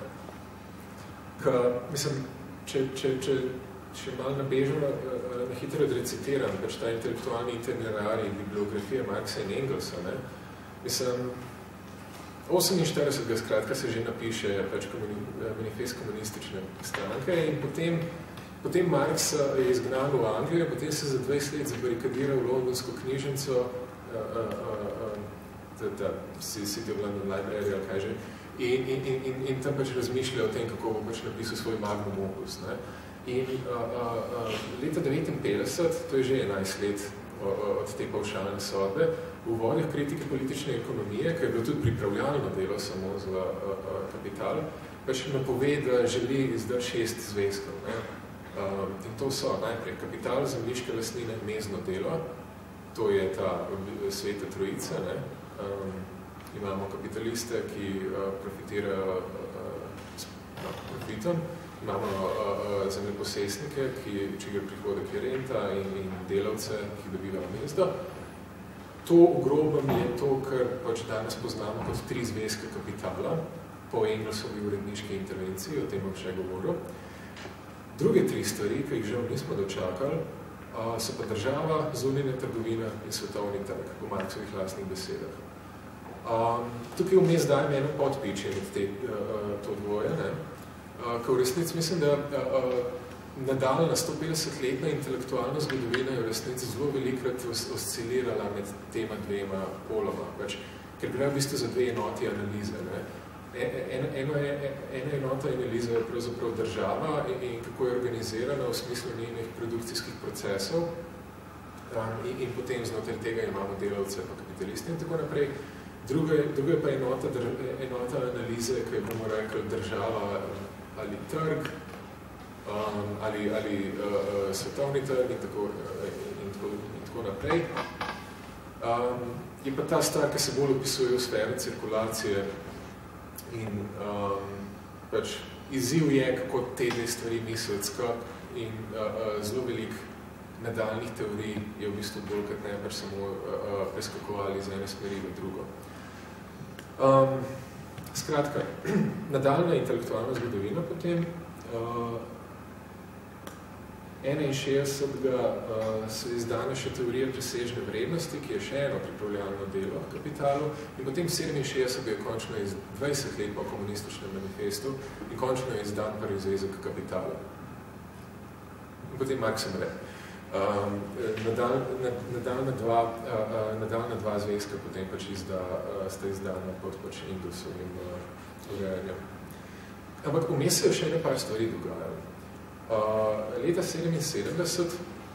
Ka, mislim, če, če, če, če malo na bežno, uh, na hitro odrecitiram, pač ta intelektualni itinerarij bibliografije Marksa in Engelsa, ne? Mislim, oseminštiridesetega skratka se že napiše pač komuni, manifest komunistične stranke in potem Potem Marks je izgnan v Anglijo, potem se za dvajset let zabarikadiral v londonsko knjižnico, uh, uh, uh, da City of London Library ali kaj že, in, in, in, in tam pač razmišlja o tem, kako bo pač napisal svoj magnum opus. Ne? In uh, uh, uh, leta devetinpetdeset, to je že enajst let uh, od te pavšalne sodbe, v vodih kritike politične ekonomije, ki je bilo tudi pripravljalno delo samo za uh, uh, kapital, pač napove, da želi izdati šest zvezkov. Ne? Um, in to so najprej kapital, zemljiške lastnine, mezno delo, to je ta sveta trojica, ne? Um, imamo kapitaliste, ki uh, profitirajo uh, s no, profitom, imamo uh, uh, zemljeposestnike, ki, čigar prihodek je renta in, in delavce, ki dobivajo mezdo. To v grobem je to, kar pač danes poznamo kot tri zvezke kapitala, po Engelsovi uredniški intervenciji, o tem bom še govoril. Druge tri stvari, ki jih žal nismo dočakali, so pa država, zunanja trgovina in svetovni trg, v Marksovih lastnih besedah. Tukaj vmes dajem eno podpičje med te, to dvoje, ne? Ko v resnici mislim, da nadaljna stopetdesetletna intelektualna zgodovina je v resnici zelo velikrat oscilirala med tema dvema poloma, pač, ker gre v bistvu za dve enoti analize. Ne? Eno, eno je, ena enota analiza je pravzaprav država in, in kako je organizirana v smislu njenih produkcijskih procesov um, in, in potem znotraj tega imamo delavce pa kapitalisti in tako naprej. Druga, druga pa enota, dr, enota analize, ki je bomo rekli država ali trg um, ali, ali uh, svetovni trg in tako, in tako, in tako naprej. Um, je pa ta stvar, ki se bolj opisuje v sferi cirkulacije. In um, pač izziv je, kako te dve stvari misliti skup in uh, uh, zelo velik nadaljnih teorij je v bistvu bolj kot ne pač samo uh, preskakovali z ene smeri v drugo. Um, skratka, nadaljna intelektualna zgodovina potem uh, enainšestdesetega uh, se izdane še teorija presežne vrednosti, ki je še eno pripravljalno delo kapitalu in potem sedeminšestdesetega je končno iz dvajset let po komunističnem manifestu in končno je izdan prvi zvezek kapitala. In potem Marks umre. Um, nadaljna dva, uh, nadaljna dva zvezka potem pač izda, uh, sta izdana pod pač Engelsovim uh, urejanjem. Ampak vmes se še ene par stvari dogajajo. Uh, leta sedeminsedemdeset,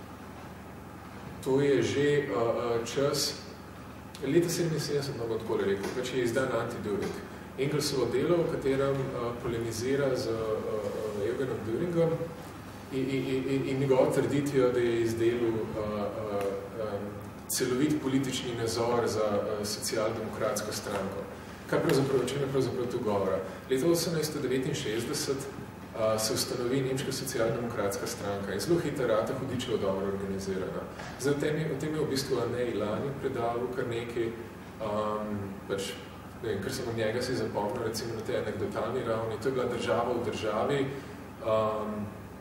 to je že uh, čas, leta sedeminsedemdeset, no bo tako rekel, pač je izdan Anti-Düring. Engelsovo delo, v katerem uh, polemizira z uh, Eugenom Düringom, In, in, in, in njegova trditvijo, da je izdelal uh, uh, um, celovit politični nazor za uh, socialdemokratsko stranko. Kaj pravzaprav, o čem je pravzaprav tu govora? Leta osemnajststo devetinšestdeset uh, se ustanovi Nemška socialdemokratska stranka in zelo hiter rata hudičevo dobro organizirana. Zdaj, o tem je, o tem je v bistvu Anej Lani predavil kar nekaj, um, pač, ne vem, kar sem od njega si zapomnil, recimo na tej anekdotalni ravni, to je bila država v državi, um,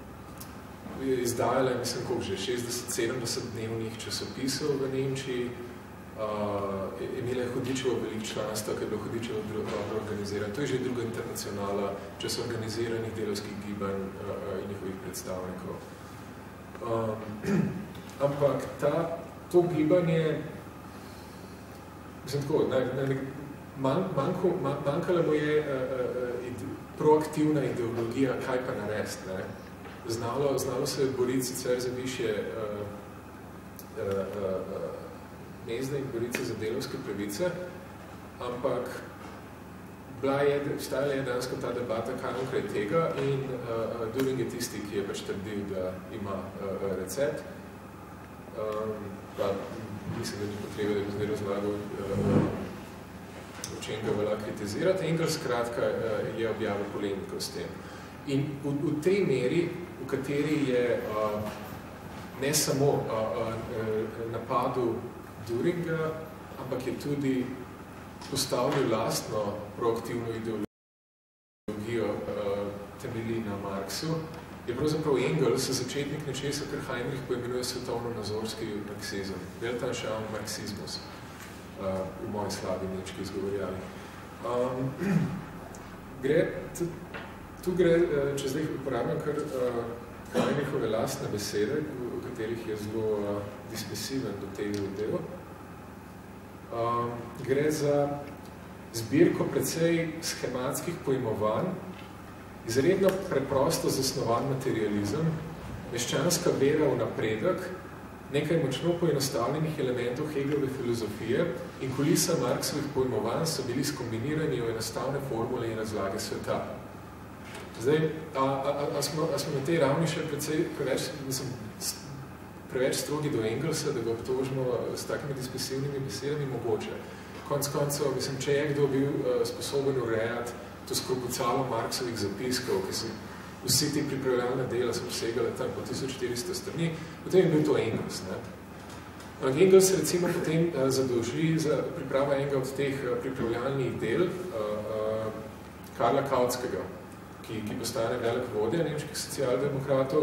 izdajala, mislim, koliko že, šestdeset sedemdeset dnevnih časopisov v Nemčiji, uh, imela je hudičevo veliko članstva, ki je bilo hudičevo dobro organiziran. To je že druga internacionala čas organiziranih delovskih gibanj uh, in njihovih predstavnikov. Um, ampak ta, to gibanje, mislim tako, ne, ne, man, manjko, man, manjkala mu je uh, uh, ide, proaktivna ideologija, kaj pa narediti, ne? Znalo, znalo se boriti sicer za višje uh, uh, uh, mezde in boriti za delovske pravice, ampak bila je, vstajala je dansko ta debata, kaj onkraj tega in uh, Düring je tisti, ki je pač trdil, da ima uh, recept. Um, pa mislim, da ni potrebe, da bi zdaj razlagal, uh, o čem ga velja kritizirati. Engels skratka uh, je objavil polemiko s tem. In v, v tej meri, v kateri je uh, ne samo uh, uh, napadel Düringa, ampak je tudi postavil lastno proaktivno ideologijo uh, temelji na Marksu, je pravzaprav Engels začetnik nečesa, kar Heinrich poimenuje svetovno-nazorski marksizem, Weltanschauung marksizmus, uh, v moji slabi nemški izgovorjali. Um, gre Tu gre, če zdaj uporabljam kar Heinrichove lastne besede, v katerih je zelo uh, dismisiven do tega dela. Uh, gre za zbirko precej schematskih pojmovanj, izredno preprosto zasnovan materializem, meščanska vera v napredek, nekaj močno poenostavljenih elementov Hegelove filozofije in kulisa Marksovih pojmovanj so bili skombinirani v enostavne formule in razlage sveta. Zdaj, a, a, a, smo, a smo na tej ravni še precej, preveč, mislim, preveč strogi do Engelsa, da ga obtožimo s takimi diskusivnimi besedami mogoče. Konc koncev, mislim, če je kdo bil uh, sposoben urejati to skropucalo Marksovih zapiskov, ki so vsi ti pripravljalne dela so vsegale tam po tisoč štiristo strani, potem je bil to Engels. Ne? Engels recimo potem uh, zadolži za pripravo enega od teh uh, pripravljalnih del uh, uh, Karla Kautskega, ki, ki postane velik vodja nemških socialdemokratov,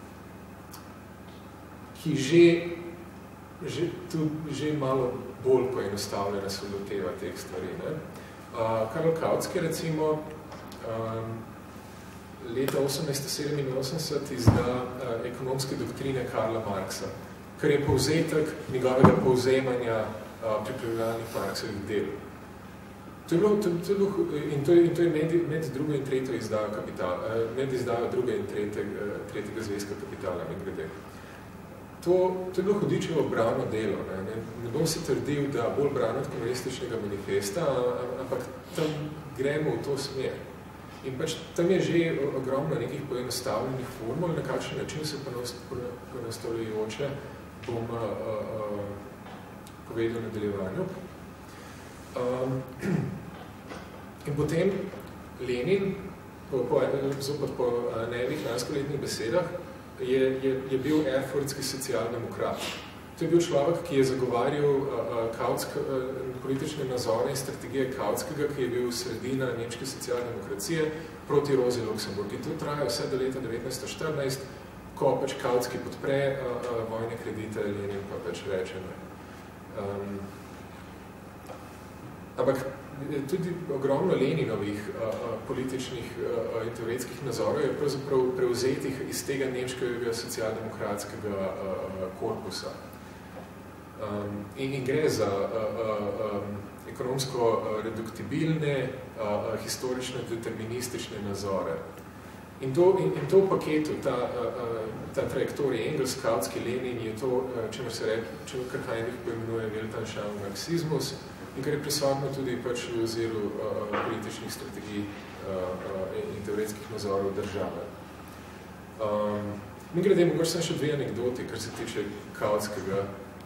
ki že, že, tudi, že malo bolj poenostavljena se loteva teh stvari. Ne? Uh, Karl Kautski recimo um, leta osemnajststo sedeminosemdeset izda uh, ekonomske doktrine Karla Marksa, kar je povzetek njegovega povzemanja uh, pripravljalnih Marksovih del. To je bilo, to, to je bilo, in to je, in to je med, med drugo in tretjo izdajo kapitala, med izdajo druge in tretje, tretjega zvezka kapitala, ne grede. To, to je bilo hudičevo brano delo. Ne, ne, ne bom se trdil, da bolj brano od komunističnega manifesta, ampak tam gremo v to smer. In pač tam je že ogromno nekih poenostavljenih formul, na kakšen način se poenostavljajoče bom uh, uh, povedal v nadaljevanju. Um, in potem Lenin, po, po, zopet po nevih lanskoletnih besedah, je, je, je bil erfurtski socialdemokrat. To je bil človek, ki je zagovarjal uh, Kautsk, uh, politične nazore in strategije Kautskega, ki je bil sredina nemške socialdemokracije proti Rozi Luxemburg. In to traja vse do leta devetnajststo štirinajst, ko pač Kautski podpre uh, uh, vojne kredite, Lenin pa pač reče. Um, Ampak tudi ogromno Leninovih uh, političnih uh, in teoretskih nazorov je pravzaprav prevzetih iz tega nemškega socialdemokratskega uh, korpusa. Um, in, in gre za uh, uh, um, ekonomsko uh, reduktibilne, uh, historično deterministične nazore. In to, in, in to v paketu, ta, uh, ta trajektorija Engels, Kautski, Lenin, je to, uh, čemer se reče, čemer kar Heinrich poimenuje Weltanschauung marksizmus, in kar je prisotno tudi pač v oziru uh, političnih strategij uh, uh, in teoretskih nazorov države. Um, mi grede, mogoče sem še dve anekdoti, kar se tiče Kautskega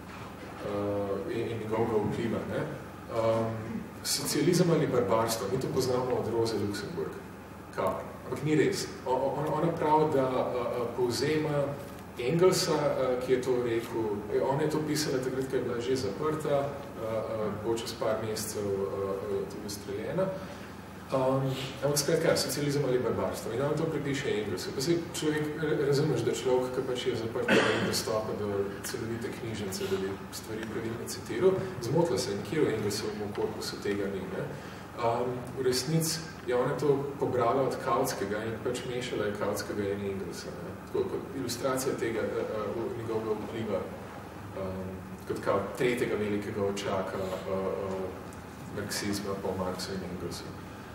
uh, in, in njegovega vpliva. Ne? Um, socializem ali barbarstvo, mi to poznamo od Roze Luxemburg. Kao? Ampak ni res. Ona, ona pravi, da uh, povzema Engelsa, uh, ki je to rekel, ona je to pisala takrat, ko je bila že zaprta, uh, uh, bo čez par mesecev uh, tudi ustreljena. Um, ampak skratka, socializem ali barbarstvo. In ona to pripiše Engelsu. Pa se človek, razumeš, da človek, ki pač je zaprt in dostopa do celovite knjižnice, da bi stvari pravilno citiral, zmotila se, nikjer v Engelsovem korpusu tega ni. Ne? Um, v resnici je ona to pobrala od Kautskega in pač mešala je Kautskega in Engelsa. Ne? Tako kot ilustracija tega uh, uh, njegovega vpliva, um, kot kao tretjega velikega očaka uh, uh, marksizma po Marksu in Engelsu.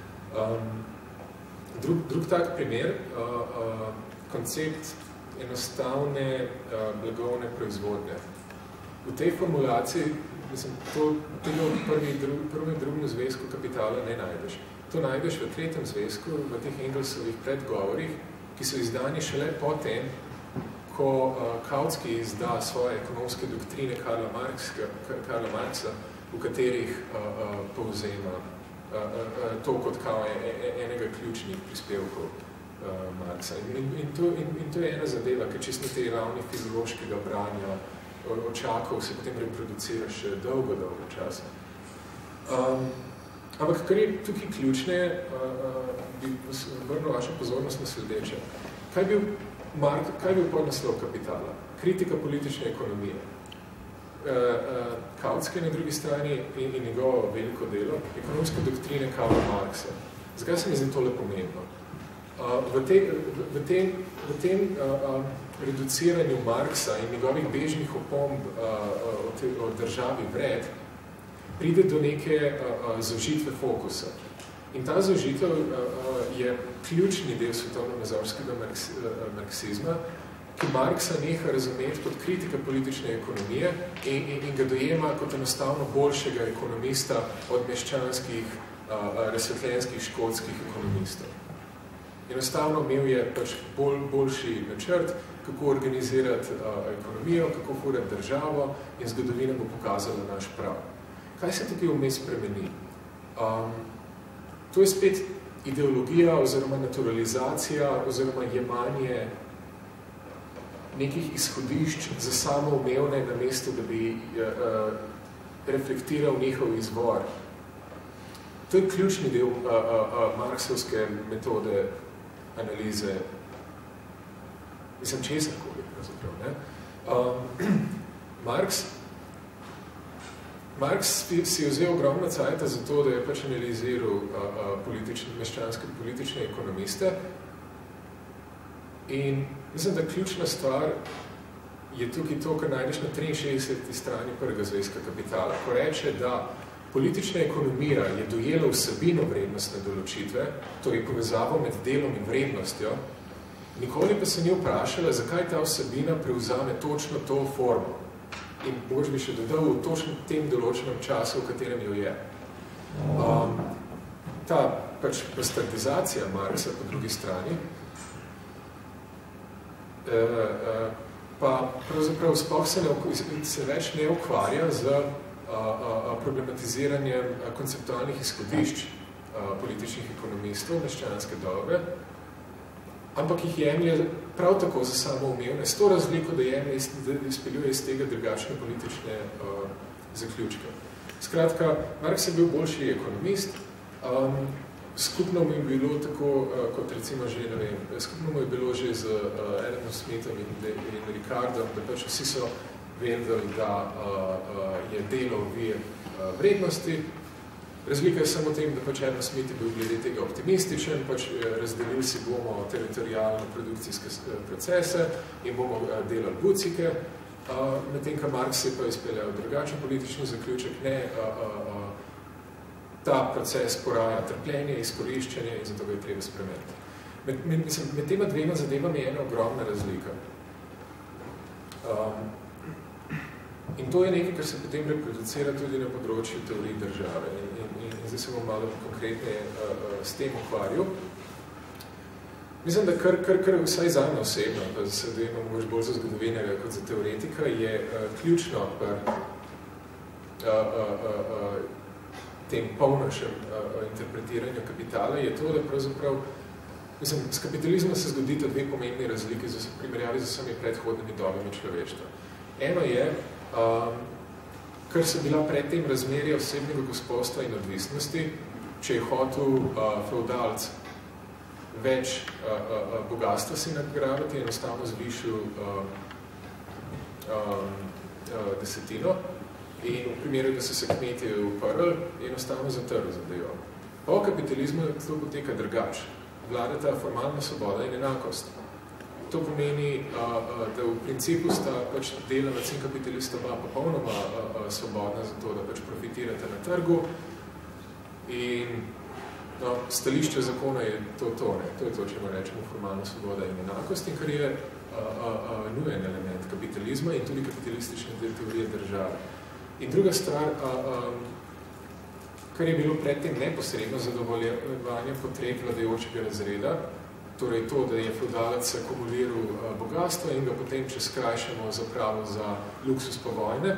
Um, drug, drug tak primer, uh, uh, koncept enostavne uh, blagovne proizvodnje. V tej formulaciji, mislim, to tega v prvi, dru, prvem in drugem zvezku kapitala ne najdeš. To najdeš v tretjem zvezku, v teh Engelsovih predgovorih, ki so izdani šele potem, ko uh, Kautski izda svoje ekonomske doktrine Karla Marxa, Karla Marxa v katerih uh, uh, povzema uh, uh, to kot kao enega ključnih prispevkov uh, Marxa. In, in, to, in, in to je ena zadeva, ker čisto na tej ravni filološkega branja očakov se potem reproducira še dolgo, dolgo časa. Um, ampak, kar je tukaj ključne, uh, bi vrnil vašo pozornost na sledeče. Kaj je bil, Mark, kaj je bil podnaslov kapitala? Kritika politične ekonomije. Uh, uh, Kautski na drugi strani in, in njegovo veliko delo, ekonomske doktrine Karla Marxa. Zakaj se mi zdi tole pomembno? Uh, v, te, v, v tem, v tem uh, um, reduciranju Marksa in njegovih bežnih opomb uh, o, te, o državi vred pride do neke uh, zaužitve fokusa. In ta zaužitev uh, je ključni del svetovno-nazorskega marks, uh, marksizma, ki Marksa neha razumeti kot kritika politične ekonomije in, in, in ga dojema kot enostavno boljšega ekonomista od meščanskih, uh, razsvetljenskih škotskih ekonomistov. Enostavno imel je pač bolj, boljši načrt, kako organizirati uh, ekonomijo, kako furati državo in zgodovina bo pokazala naš prav. Kaj se tukaj vmes spremeni? Um, to je spet ideologija oziroma naturalizacija oziroma jemanje nekih izhodišč za samoumevne na mesto, da bi uh, reflektiral njihov izvor. To je ključni del uh, uh, uh, marksovske metode analize, mislim, česarkoli, pravzaprav, ne? Um, Marx, Marx si je vzel ogromno cajta za to, da je pač analiziral uh, uh, politične, meščanske politične ekonomiste in mislim, da ključna stvar je tukaj to, kar najdeš na triinšestdeseti strani prvega zvezka kapitala, ko reče, da politična ekonomija je dojela vsebino vrednostne določitve, torej povezavo med delom in vrednostjo, nikoli pa se ni vprašala, zakaj ta vsebina prevzame točno to formo. In mogoče bi še dodal v točno tem določenem času, v katerem jo je. Um, ta pač bastardizacija Marxa po drugi strani uh, uh, pa pravzaprav sploh se, ne, se več ne ukvarja z problematiziranjem konceptualnih izhodišč političnih ekonomistov meščanske dobe, ampak jih jemlje prav tako za samoumevne, s to razliko, da jemlje da izpeljuje iz tega drugačne politične uh, zaključke. Skratka, Marx je bil boljši ekonomist, um, skupno mu je bilo tako, uh, kot recimo že, ne vem, skupno mu je bilo že z uh, Adamom Smithom in, in Ricardom, da pač vsi so vedeli, da uh, uh, je delo vir uh, vrednosti Razlika je samo v tem, da pač Adam Smith je bil glede tega optimističen, pač razdelili si bomo teritorijalno produkcijske procese in bomo delali bucike, medtem, kar Marx je pa izpeljal drugačen politični zaključek, ne, a, a, a, ta proces poraja trpljenje, izkoriščenje in zato ga je treba spremeniti. Med, med, mislim, med tema dvema zadevami je ena ogromna razlika. Um, In to je nekaj, kar se potem reproducira tudi na področju teorij države. In, in, in, in zdaj se bom malo konkretne uh, s tem ukvarjal. Mislim, da kar, kar, kar vsaj zame osebno, pa se dojemam mogoče bolj za zgodovinarja kot za teoretika, je uh, ključno pri uh, uh, uh, uh, tem polnošem uh, interpretiranju kapitala, je to, da pravzaprav, mislim, s kapitalizmom se zgodita dve pomembni razlike za primerjavi z vsemi predhodnimi dobami človeštva. Eno je, Um, ker so bila predtem razmerja osebnega gospodstva in odvisnosti, če je hotel uh, feudalc več uh, uh, bogatstva si nadgravati, je enostavno zvišil uh, um, uh, desetino in v primeru, da so se kmetje uprli, je enostavno zatrl zadevo. Po kapitalizmu to poteka drugače. Vlada ta formalna svoboda in enakost. To pomeni, da v principu sta pač delavec in kapitalista oba popolnoma svobodna za to, da pač profitirate na trgu in no, stališče zakona je to, to, ne. To je to, če rečemo formalna svoboda in enakost in kar je a, a, a, nujen element kapitalizma in tudi kapitalistične teorije države. In druga stvar, a, a, kar je bilo predtem neposredno zadovoljevanje potreb vladajočega razreda, torej to, da je feudalec akumuliral bogatstvo in ga potem, če skrajšamo zapravo za luksus po vojne.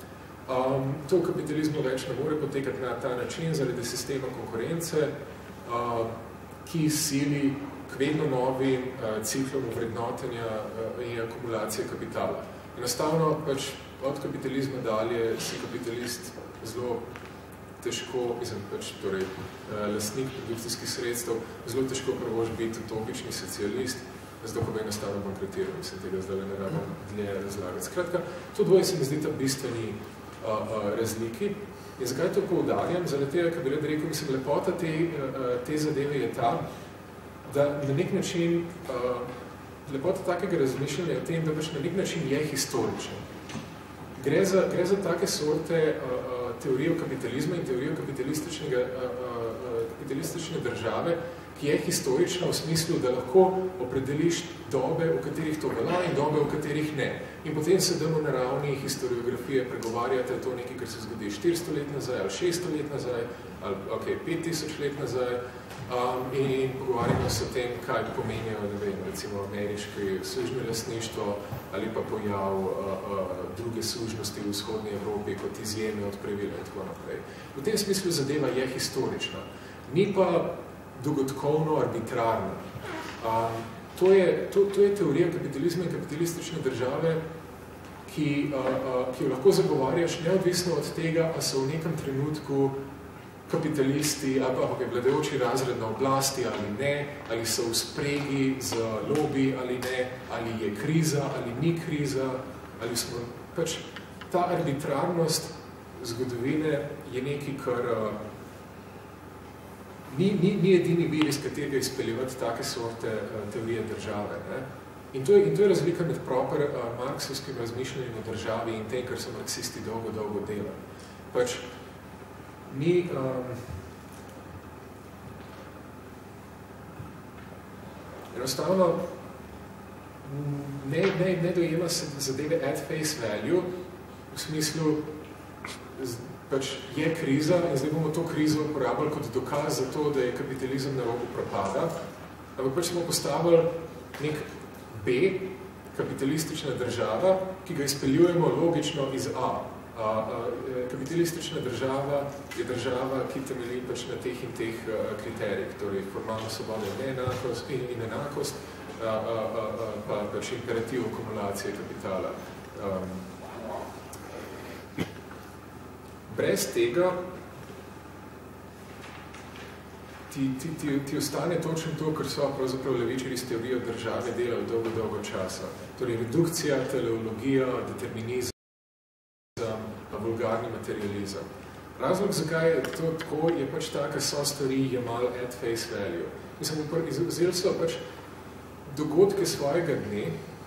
Um, to v kapitalizmu več ne more potekati na ta način zaradi sistema konkurence, uh, ki sili k vedno novim uh, ciklom vrednotenja uh, in akumulacije kapitala. Enostavno pač od kapitalizma dalje si kapitalist zelo težko, mislim, pač, torej, lastnik produkcijskih sredstev, zelo težko prvož biti utopični socialist, zato ko bi enostavno bankrotiral, mislim, tega zdaj ne rabim dlje razlagati. Skratka, to dvoje se mi zdi ta bistveni a, a, razliki. In zakaj to poudarjam? Zaradi tega, kaj bi rad rekel, mislim, lepota te, a, te zadeve je ta, da na nek način, a, lepota takega razmišljanja je v tem, da pač na nek način je historičen. Gre za, gre za take sorte a, a, teorijo kapitalizma in teorijo kapitalističnega, a, a, kapitalistične države, ki je historična v smislu, da lahko opredeliš dobe, v katerih to velja in dobe, v katerih ne. In potem se damo na ravni historiografije pregovarjati, to nekaj, kar se zgodi štiristo let nazaj ali šeststo let nazaj ali okay, pet tisoč let nazaj um, in pogovarjamo se o tem, kaj pomenijo, ne vem, recimo ameriški sužnje lastništvo ali pa pojav uh, uh, druge sužnosti v vzhodni Evropi kot izjeme od pravila in tako naprej. V tem smislu zadeva je historična, ni pa dogodkovno arbitrarno. Um, to, je, to, to je teorija kapitalizma in kapitalistične države, ki, uh, uh, ki jo lahko zagovarjaš neodvisno od tega, a so v nekem trenutku kapitalisti ali pa okay, vladajoči razred na oblasti ali ne, ali so v spregi z lobby ali ne, ali je kriza ali ni kriza, ali smo pač ta arbitrarnost zgodovine je nekaj, kar uh, Ni, ni, ni edini vir, iz katerega izpeljevati take sorte uh, teorije države. Ne? In, to je, in to je razlika med proper uh, marksovskim razmišljanjem o državi in tem, kar so marksisti dolgo, dolgo delali. Pač, mi um, enostavno ne, ne, ne dojema se zadeve at face value, v smislu pač je kriza in zdaj bomo to krizo uporabili kot dokaz za to, da je kapitalizem na robu propada. Ampak pač smo postavili nek B, kapitalistična država, ki ga izpeljujemo logično iz A. A, a. Kapitalistična država je država, ki temelji pač na teh in teh kriterijih, torej formalno svoboda in enakost, in, in enakost a, a, a, a, pa pač imperativ akumulacije kapitala. Um, Brez tega ti, ti, ti, ti ostane točno to, kar so pravzaprav levičari s teorijo države delali dolgo, dolgo časa. Torej redukcija, teleologija, determinizem, vulgarni materializem. Razlog, zakaj je to tako, je pač ta, ker so stvari jemali at face value. Mislim, vzeli so pač dogodke svojega dne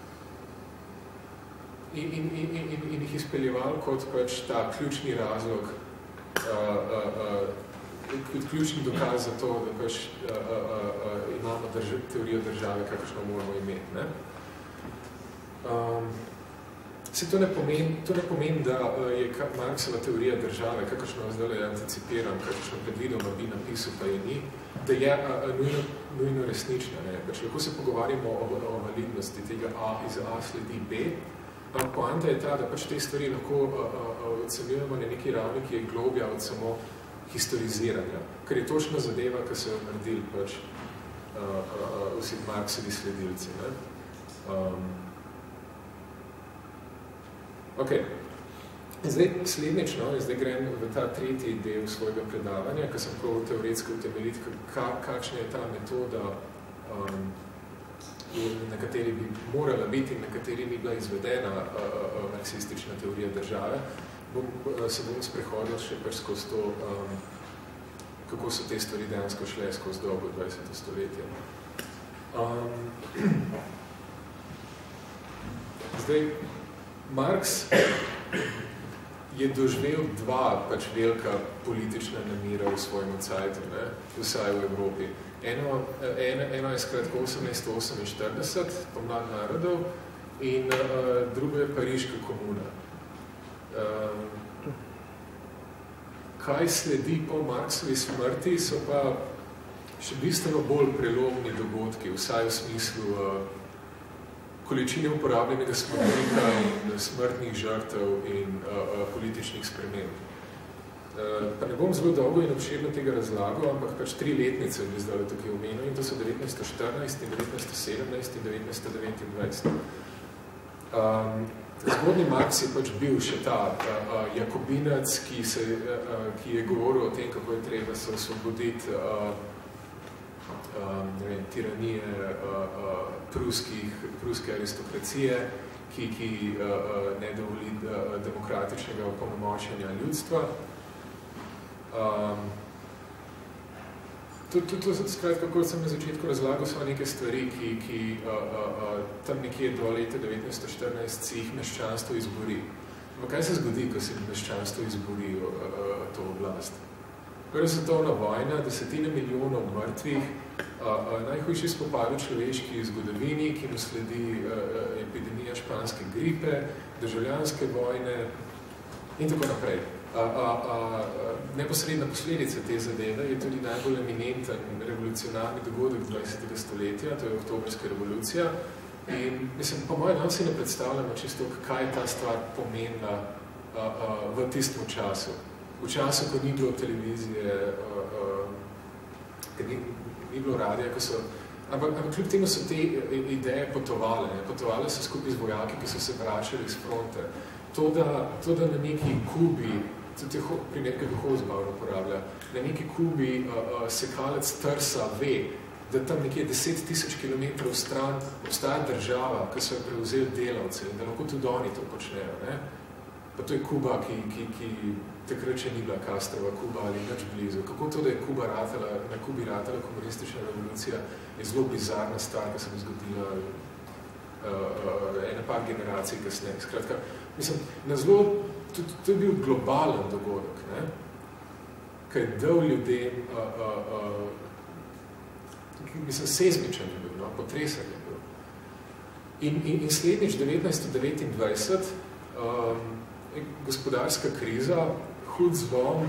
in, in, in, in, in jih izpeljevali kot pač ta ključni razlog, uh, uh, uh, kot ključni dokaz za to, da pač uh, uh, uh, imamo drž teorijo države, kakršno moramo imeti. Ne? Um, Se to ne pomeni, to ne pomeni, da je Marksova teorija države, kakršno zdaj anticipiram, kakršno predvidoma bi napisal, pa je ni, da je a, a, nujno, nujno resnična. Ne? Pač lahko se pogovarjamo o, o validnosti tega A iz A sledi B, ampak poanta je ta, da pač te stvari lahko ocenjujemo na neki ravni, ki je globja od samo historiziranja, ker je točno zadeva, ki so jo naredili pač a, a, a, vsi Marksovi sledilci. Ne? Um, Ok, zdaj slednjič, no, zdaj grem v ta tretji del svojega predavanja, ko sem prav teoretsko utemeljiti, ka, kakšna je ta metoda, um, na kateri bi morala biti in na kateri ni bila izvedena uh, uh, marksistična teorija države, bom, uh, se bom sprehodil še pač skozi to, um, kako so te stvari dejansko šle skozi dolgo dvajseto stoletje. Um, zdaj, Marx je doživel dva pač velika politična namira v svojem cajtu, ne, vsaj v Evropi. Eno, eno, eno je skratko osemnajststo oseminštirideset, pomlad narodov, in uh, drugo je Pariška komuna. Uh, kaj sledi po Marksovi smrti, so pa še bistveno bolj prelomni dogodki, vsaj v smislu uh, količine uporabljenega spomenika in smrtnih žrtev in uh, uh, političnih sprememb. Uh, pa ne bom zelo dolgo in obširno tega razlagal, ampak pač tri letnice bi zdaj tukaj omenil, in to so devetnajststo štirinajst in devetnajststo sedemnajst in devetnajststo devetindvajset. Um, zgodnji Marx je pač bil še ta uh, uh, jakobinac, ki, se, uh, ki je govoril o tem, kako je treba se osvoboditi uh, Um, ne vem, tiranije uh, uh, pruskih, pruske aristokracije, ki, ki uh, uh, ne dovoli uh, demokratičnega opolnomočenja ljudstva. Um, to, to, to, skratka, kot sem na začetku razlagal, so neke stvari, ki, ki uh, uh, uh, tam nekje do leta devetnajststo štirinajst si jih meščanstvo izbori. No, kaj se zgodi, ko se meščanstvo izbori uh, uh, to oblast? Prva svetovna vojna, desetine milijonov mrtvih, Uh, uh, najhujši spopad v človeški zgodovini, ki mu sledi uh, epidemija španske gripe, državljanske vojne in tako naprej. Uh, uh, uh, neposredna posledica te zadeve je tudi najbolj eminenten revolucionarni dogodek dvajsetega stoletja, to je oktobrska revolucija. In mislim, po mojem nam si ne predstavljamo čisto, kaj je ta stvar pomenila uh, uh, v tistem času. V času, ko ni bilo televizije, uh, uh, ko ni ni bilo radija, ko so, ampak, ampak kljub temu so te ideje potovale, ne? Potovale so skupaj z vojaki, ki so se vračali iz fronte. To, da, to, da na neki Kubi, tudi primer, ki ga Hozbauer uporablja, na neki Kubi uh, uh, sekalec trsa ve, da tam nekje deset tisoč kilometrov stran obstaja država, ki so jo prevzeli delavce in da lahko tudi oni to počnejo. Ne? Pa to je Kuba, ki, ki, ki takrat še ni bila Castrova Kuba ali nič blizu. Kako to, da je Kuba ratala, na Kubi ratala komunistična revolucija, je zelo bizarna stvar, ki se bi zgodila uh, uh, ene par generacij kasneje. Skratka, mislim, na zelo, to, to je bil globalen dogodek, ne? Kaj je dal ljudem, uh, uh, uh, mislim, sezmičen je bil, no? Potresen je bil. In, in, in slednjič devetnajststo devetindvajset um, gospodarska kriza, hud zvon,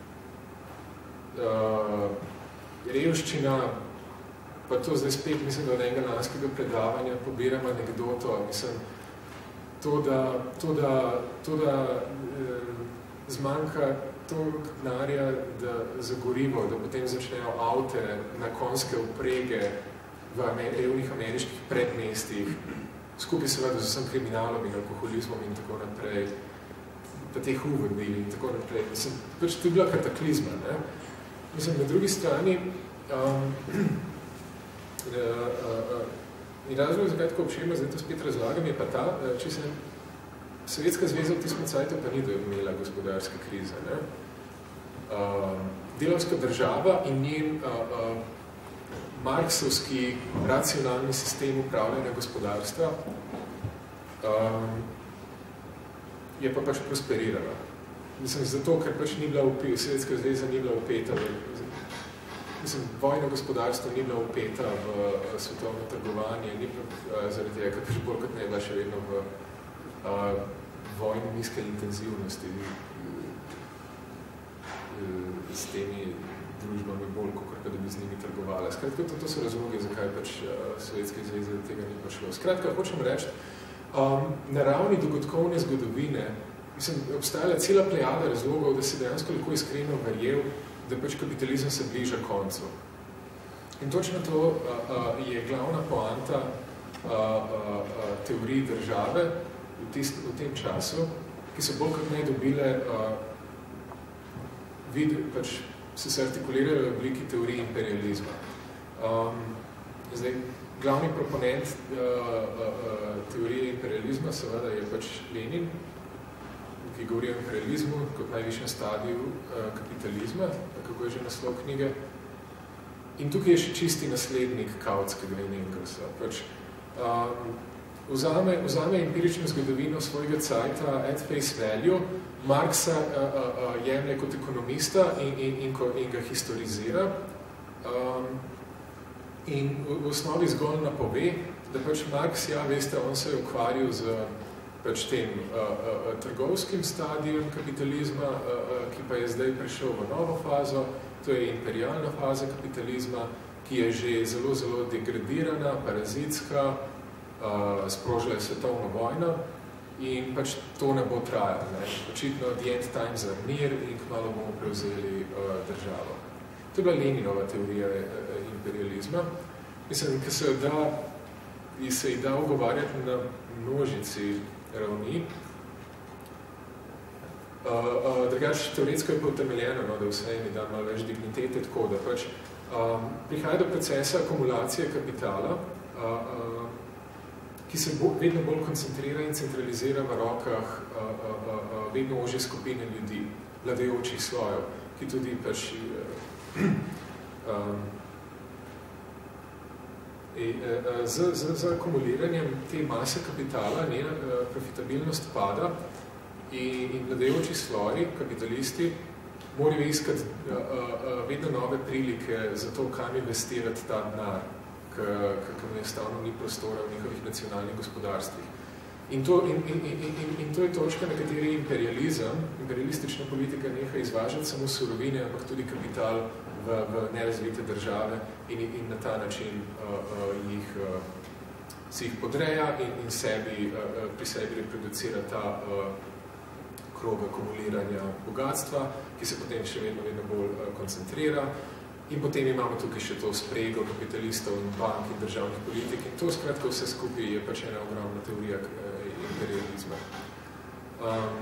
uh, revščina, pa to zdaj spet, mislim, da od enega lanskega predavanja pobiram anekdoto, mislim, to, da, to, da, to, da eh, zmanjka to denarja za gorivo, da potem začnejo avte na konjske uprege v amer revnih ameriških predmestih, skupaj seveda z vsem kriminalom in alkoholizmom in tako naprej, pa teh uvodnili in tako naprej. Mislim, pač to je bila kataklizma, ne? Mislim, na drugi strani, um, uh, uh, uh, in razlog, zakaj tako obširno, zdaj to spet razlagam, je pa ta, če se Sovjetska zveza v tistem cajtu pa ni imela gospodarske krize, ne? uh, delavska država in njen uh, uh, marksovski racionalni sistem upravljanja gospodarstva um, je pa pač prosperirala. Mislim, zato, ker pač ni bila upeta, Sovjetska zveza ni bila upeta, mislim, vojno gospodarstvo ni bila upeta v svetovno trgovanje, ni bila zaradi tega, ker pač bolj kot ne je bila še vedno v uh, vojni nizke intenzivnosti s temi družbami bolj, kot da bi z njimi trgovala. Skratka, to, to so razloge, zakaj pač uh, Sovjetske zveze tega ni prišlo. Skratka, hočem reči, um, na ravni dogodkovne zgodovine mislim, obstajala cela plejada razlogov, da se dejansko lahko iskreno verjel, da pač kapitalizem se bliža koncu. In točno to uh, uh, je glavna poanta uh, uh, teorij države v, tist, v tem času, ki so bolj kot ne dobile uh, vid, pač so se artikulirali v obliki teorij imperializma. Um, zdaj, glavni proponent uh, uh, teorije imperializma seveda je pač Lenin, ki govori o imperializmu kot najvišjem stadiju uh, kapitalizma, kako je že naslov knjige. In tukaj je še čisti naslednik Kautskega in Engelsa. Pač, um, vzame, vzame empirično zgodovino svojega cajta at face value, Marxa uh, uh, uh, jemlje kot ekonomista in, in, in, in ga historizira. Um, in v, v osnovi zgolj napove, da pač Marx, ja, veste, on se je ukvarjal z pač tem uh, uh, trgovskim stadijem kapitalizma, uh, uh, ki pa je zdaj prišel v novo fazo, to je imperialna faza kapitalizma, ki je že zelo, zelo degradirana, parazitska, uh, sprožila je svetovno vojno in pač to ne bo trajalo. Ne? Očitno the end times are near in kmalo bomo prevzeli uh, državo. To je bila Leninova teorija uh, imperializma. Mislim, ki se da, se ji da ugovarjati na množici ravni. Uh, uh, drugač, teoretsko je pa utemeljeno, no, da vse mi da malo več dignitete, tako da pač um, prihaja do procesa akumulacije kapitala, uh, uh, ki se bo, vedno bolj koncentrira in centralizira v rokah uh, uh, uh, vedno ožje skupine ljudi, vladajočih slojev, ki tudi pač uh, um, e, uh, z, z, z akumuliranjem te mase kapitala njena uh, profitabilnost pada. In, in vladajoči sloji, kapitalisti, morajo iskati uh, uh, vedno nove prilike za to, kam investirati ta denar, kakor enostavno ni prostora v njihovih nacionalnih gospodarstvih. In to, in, in, in, in, in to je točka, na kateri imperializem, imperialistična politika neha izvažati samo surovine, ampak tudi kapital v, v nerazvite države in, in na ta način uh, uh, jih, uh, si jih podreja in, in sebi, uh, pri sebi reproducira ta uh, krog akumuliranja bogatstva, ki se potem še vedno, vedno bolj uh, koncentrira. In potem imamo tukaj še to sprego kapitalistov in bank in državnih politik. In to skratka vse skupaj je pač ena ogromna teorija uh, imperializma. Um,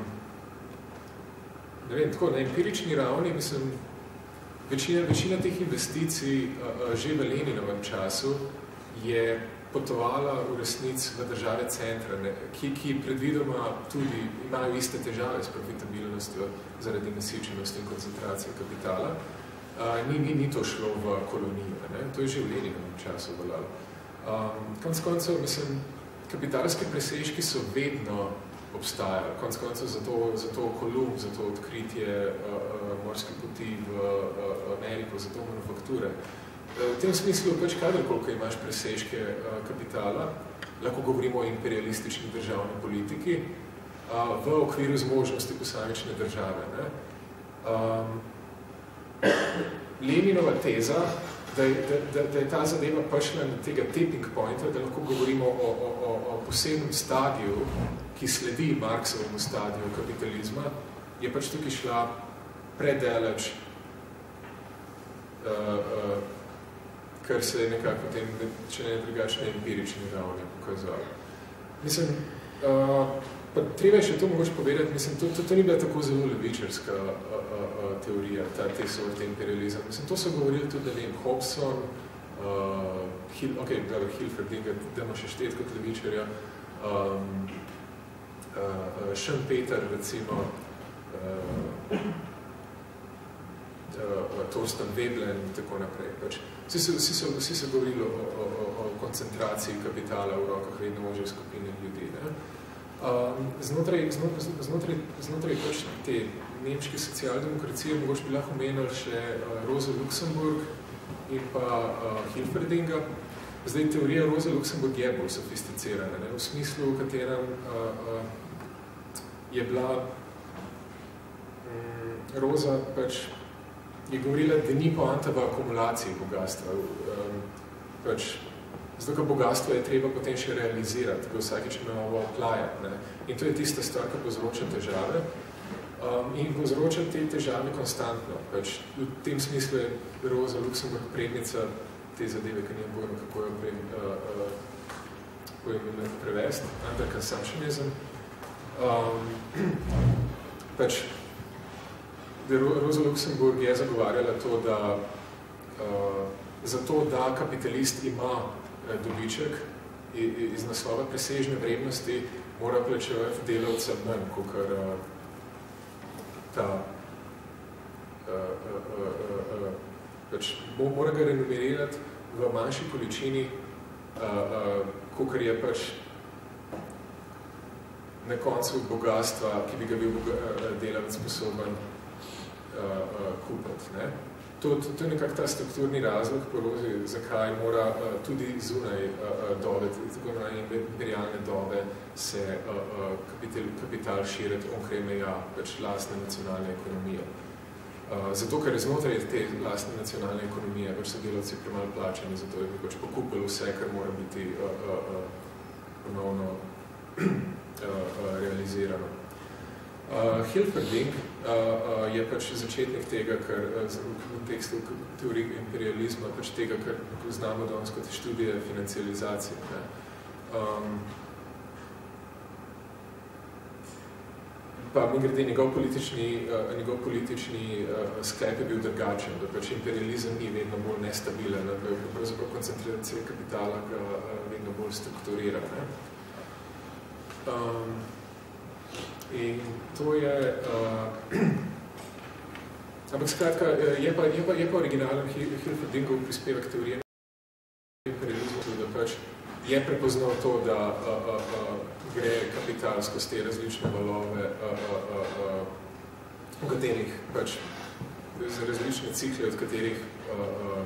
ne vem, tako, na empirični ravni, mislim, večina, večina teh investicij uh, uh, že v Leninovem času je potovala v resnic v države centra, ne, ki, ki predvidoma tudi imajo iste težave s profitabilnostjo zaradi nasičenosti in koncentracije kapitala. Uh, ni, ni, ni to šlo v kolonijo, ne? To je že v Leninovem času veljalo. Um, konec koncev, mislim, kapitalske presežki so vedno obstajali. Konec koncev za to, za to Kolumb, za to odkritje uh, uh, morske poti v uh, Ameriko, za to manufakture. V tem smislu, pač kadarkoliko imaš presežke uh, kapitala, lahko govorimo o imperialistični državni politiki, uh, v okviru zmožnosti posamične države. Ne? Um, Leninova teza, da je, da, da, da je ta zadeva prišla na tega tipping pointa, da lahko govorimo o, o, o, o posebnem stadiju, ki sledi Marksovemu stadiju kapitalizma, je pač tukaj šla predaleč uh, uh, kar se je nekako potem, če ne drugačne empirične ravni pokazalo. Mislim, uh, pa treba je še to mogoče povedati, mislim, to, to, to ni bila tako zelo levičarska uh, uh, teorija, ta, te sorte imperializem. Mislim, to so govorili tudi, da vem, Hobson, uh, Hill, ok, dobro, Hilferdinga, damo še štet kot levičarja, um, uh, Schumpeter, recimo, uh, uh, Thorsten Veblen in tako naprej. Pač, vsi, so, vsi, so, vsi so govorili o, o, o koncentraciji kapitala v rokah vedno ožje skupine ljudi. Ne? Um, znotraj, znotraj, znotraj pač te nemške socialdemokracije mogoče bi lahko omenili še uh, Rosa Luxemburg in pa uh, Hilferdinga. Zdaj, teorija Rosa Luxemburg je bolj sofisticirana, ne? V smislu, v katerem uh, uh, je bila um, Rosa pač je govorila, da ni poanta v akumulaciji bogatstva. Um, pač, zato, ker bogatstvo je treba potem še realizirati, ga vsakeč novo oplajati. Ne? In to je tista stvar, ki povzroča težave. Um, in povzroča te težave konstantno. Pač, v tem smislu je Rosa Luxemburg prednica te zadeve, ki nijem bojno, kako jo pre, uh, uh, prevesti, under-consumptionism. Um, pač, Rosa Luxemburg je zagovarjala to, da uh, zato, da kapitalist ima uh, dobiček iz naslova presežne vrednosti, mora plačevati delavca manj, kakor uh, ta uh, uh, uh, uh, pač mora ga renumerirati v manjši količini, uh, uh, kakor je pač na koncu bogatstva, ki bi ga bil delavec sposoben uh, uh, kupiti. Ne? To, to, to je nekak ta strukturni razlog po Rozi, zakaj mora uh, tudi zunaj uh, dobe, tako na imperialne dobe, se uh, uh, kapital, kapital širiti onkraj meja pač lastne nacionalne ekonomije. Uh, zato, ker je znotraj te lastne nacionalne ekonomije, pač so delavci premalo plačani, zato je pač pokupili vse, kar mora biti uh, uh, uh, ponovno uh, uh, realizirano. Uh, Hilferding uh, uh, je pač začetnik tega, kar uh, v kontekstu teorije imperializma, pač tega, kar znamo danes kot študije financializacije. Ne? Um, Pa mi grede, njegov politični, uh, njegov politični uh, sklep je bil drugačen, da pač imperializem ni vedno bolj nestabilen, da je pravzaprav koncentracija kapitala ga uh, vedno bolj strukturira. Ne? Um, in to je... Uh, ampak skratka, je pa, je pa, je pa originalen Hilferdingov prispevek teorije imperializmu, da pač je prepoznal to, da uh, uh, uh, gre kapital skozi te različne valove, uh, uh, uh, v katerih pač za različne cikle, od katerih uh, uh,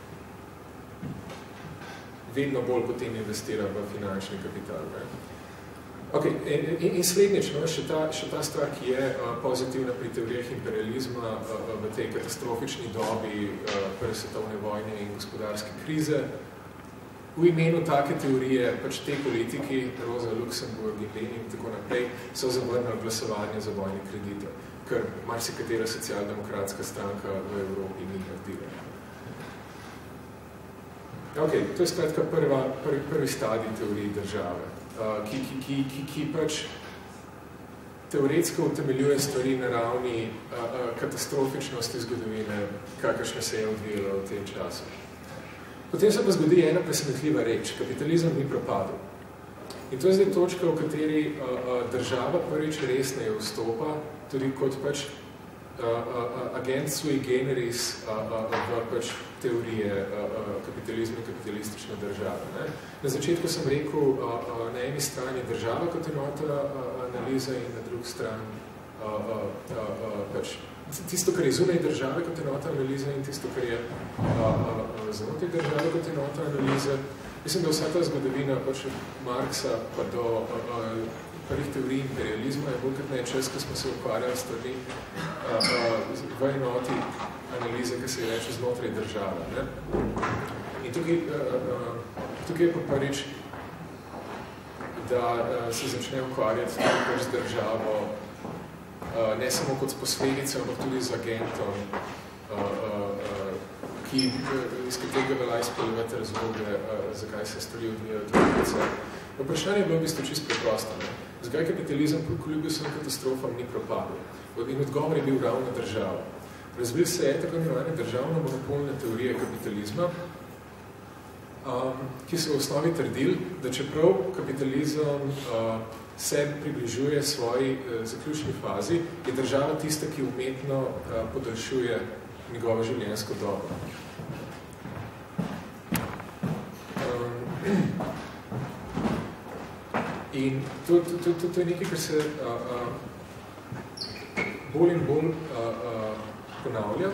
vedno bolj potem investira v finančni kapital. Ne? Okay, in, in slednjič, no, še, ta, še ta stvar, ki je uh, pozitivna pri teorijah imperializma uh, v tej katastrofični dobi uh, prve svetovne vojne in gospodarske krize, v imenu take teorije, pač te politiki, Rosa Luxemburg in Lenin in tako naprej, so zavrnili glasovanje za vojne kredite, ker marsikatera socialdemokratska stranka v Evropi ni naredila. Ok, to je skratka prva, prvi, prvi stadij teorije države, uh, ki, ki, ki, ki, ki pač teoretsko utemeljuje stvari na ravni uh, uh, katastrofičnosti zgodovine, kakršne se je odvijala v tem času. Potem se pa zgodi ena presenetljiva reč. Kapitalizem ni propadel. In to je zdaj točka, v kateri uh, uh, država prvič resneje vstopa, tudi kot pač uh, uh, agent sui generis uh, uh, v pač teorije uh, uh, kapitalizma in kapitalistične države. Ne? Na začetku sem rekel, uh, uh, na eni strani država kot enota uh, analize in na drugi strani uh, uh, uh, pač tisto, kar je zunaj države kot enota analize in tisto, kar je znotraj države kot enota analize. Mislim, da vsa ta zgodovina pač od Marksa pa do a, a, prvih teorij imperializma je bolj kot ne čas, ko smo se ukvarjali s stvari v enoti analize, ki se je reče znotraj države. Ne? In tukaj, a, a, tukaj je pa prvič, da a, se začne ukvarjati tudi z državo, Uh, ne samo kot s posledico, ampak tudi z agentom, uh, uh, ki, iz katerega velja izpeljevati razloge, uh, zakaj se stvari odvijajo. Vprašanje je bilo v bistvu čisto preprosto. Ne? Zakaj kapitalizem kljub vsem katastrofam ni propadel? In odgovor je bil ravno država. Razvil se je tako imenovane državno-monopolne teorije kapitalizma, um, ki so v osnovi trdili, da čeprav kapitalizem uh, se približuje svoji uh, zaključni fazi, je država tista, ki umetno uh, podaljšuje njegovo življenjsko dobo. In to, to, to, to, to je nekaj, kar se a, a, bolj in bolj a, a, ponavlja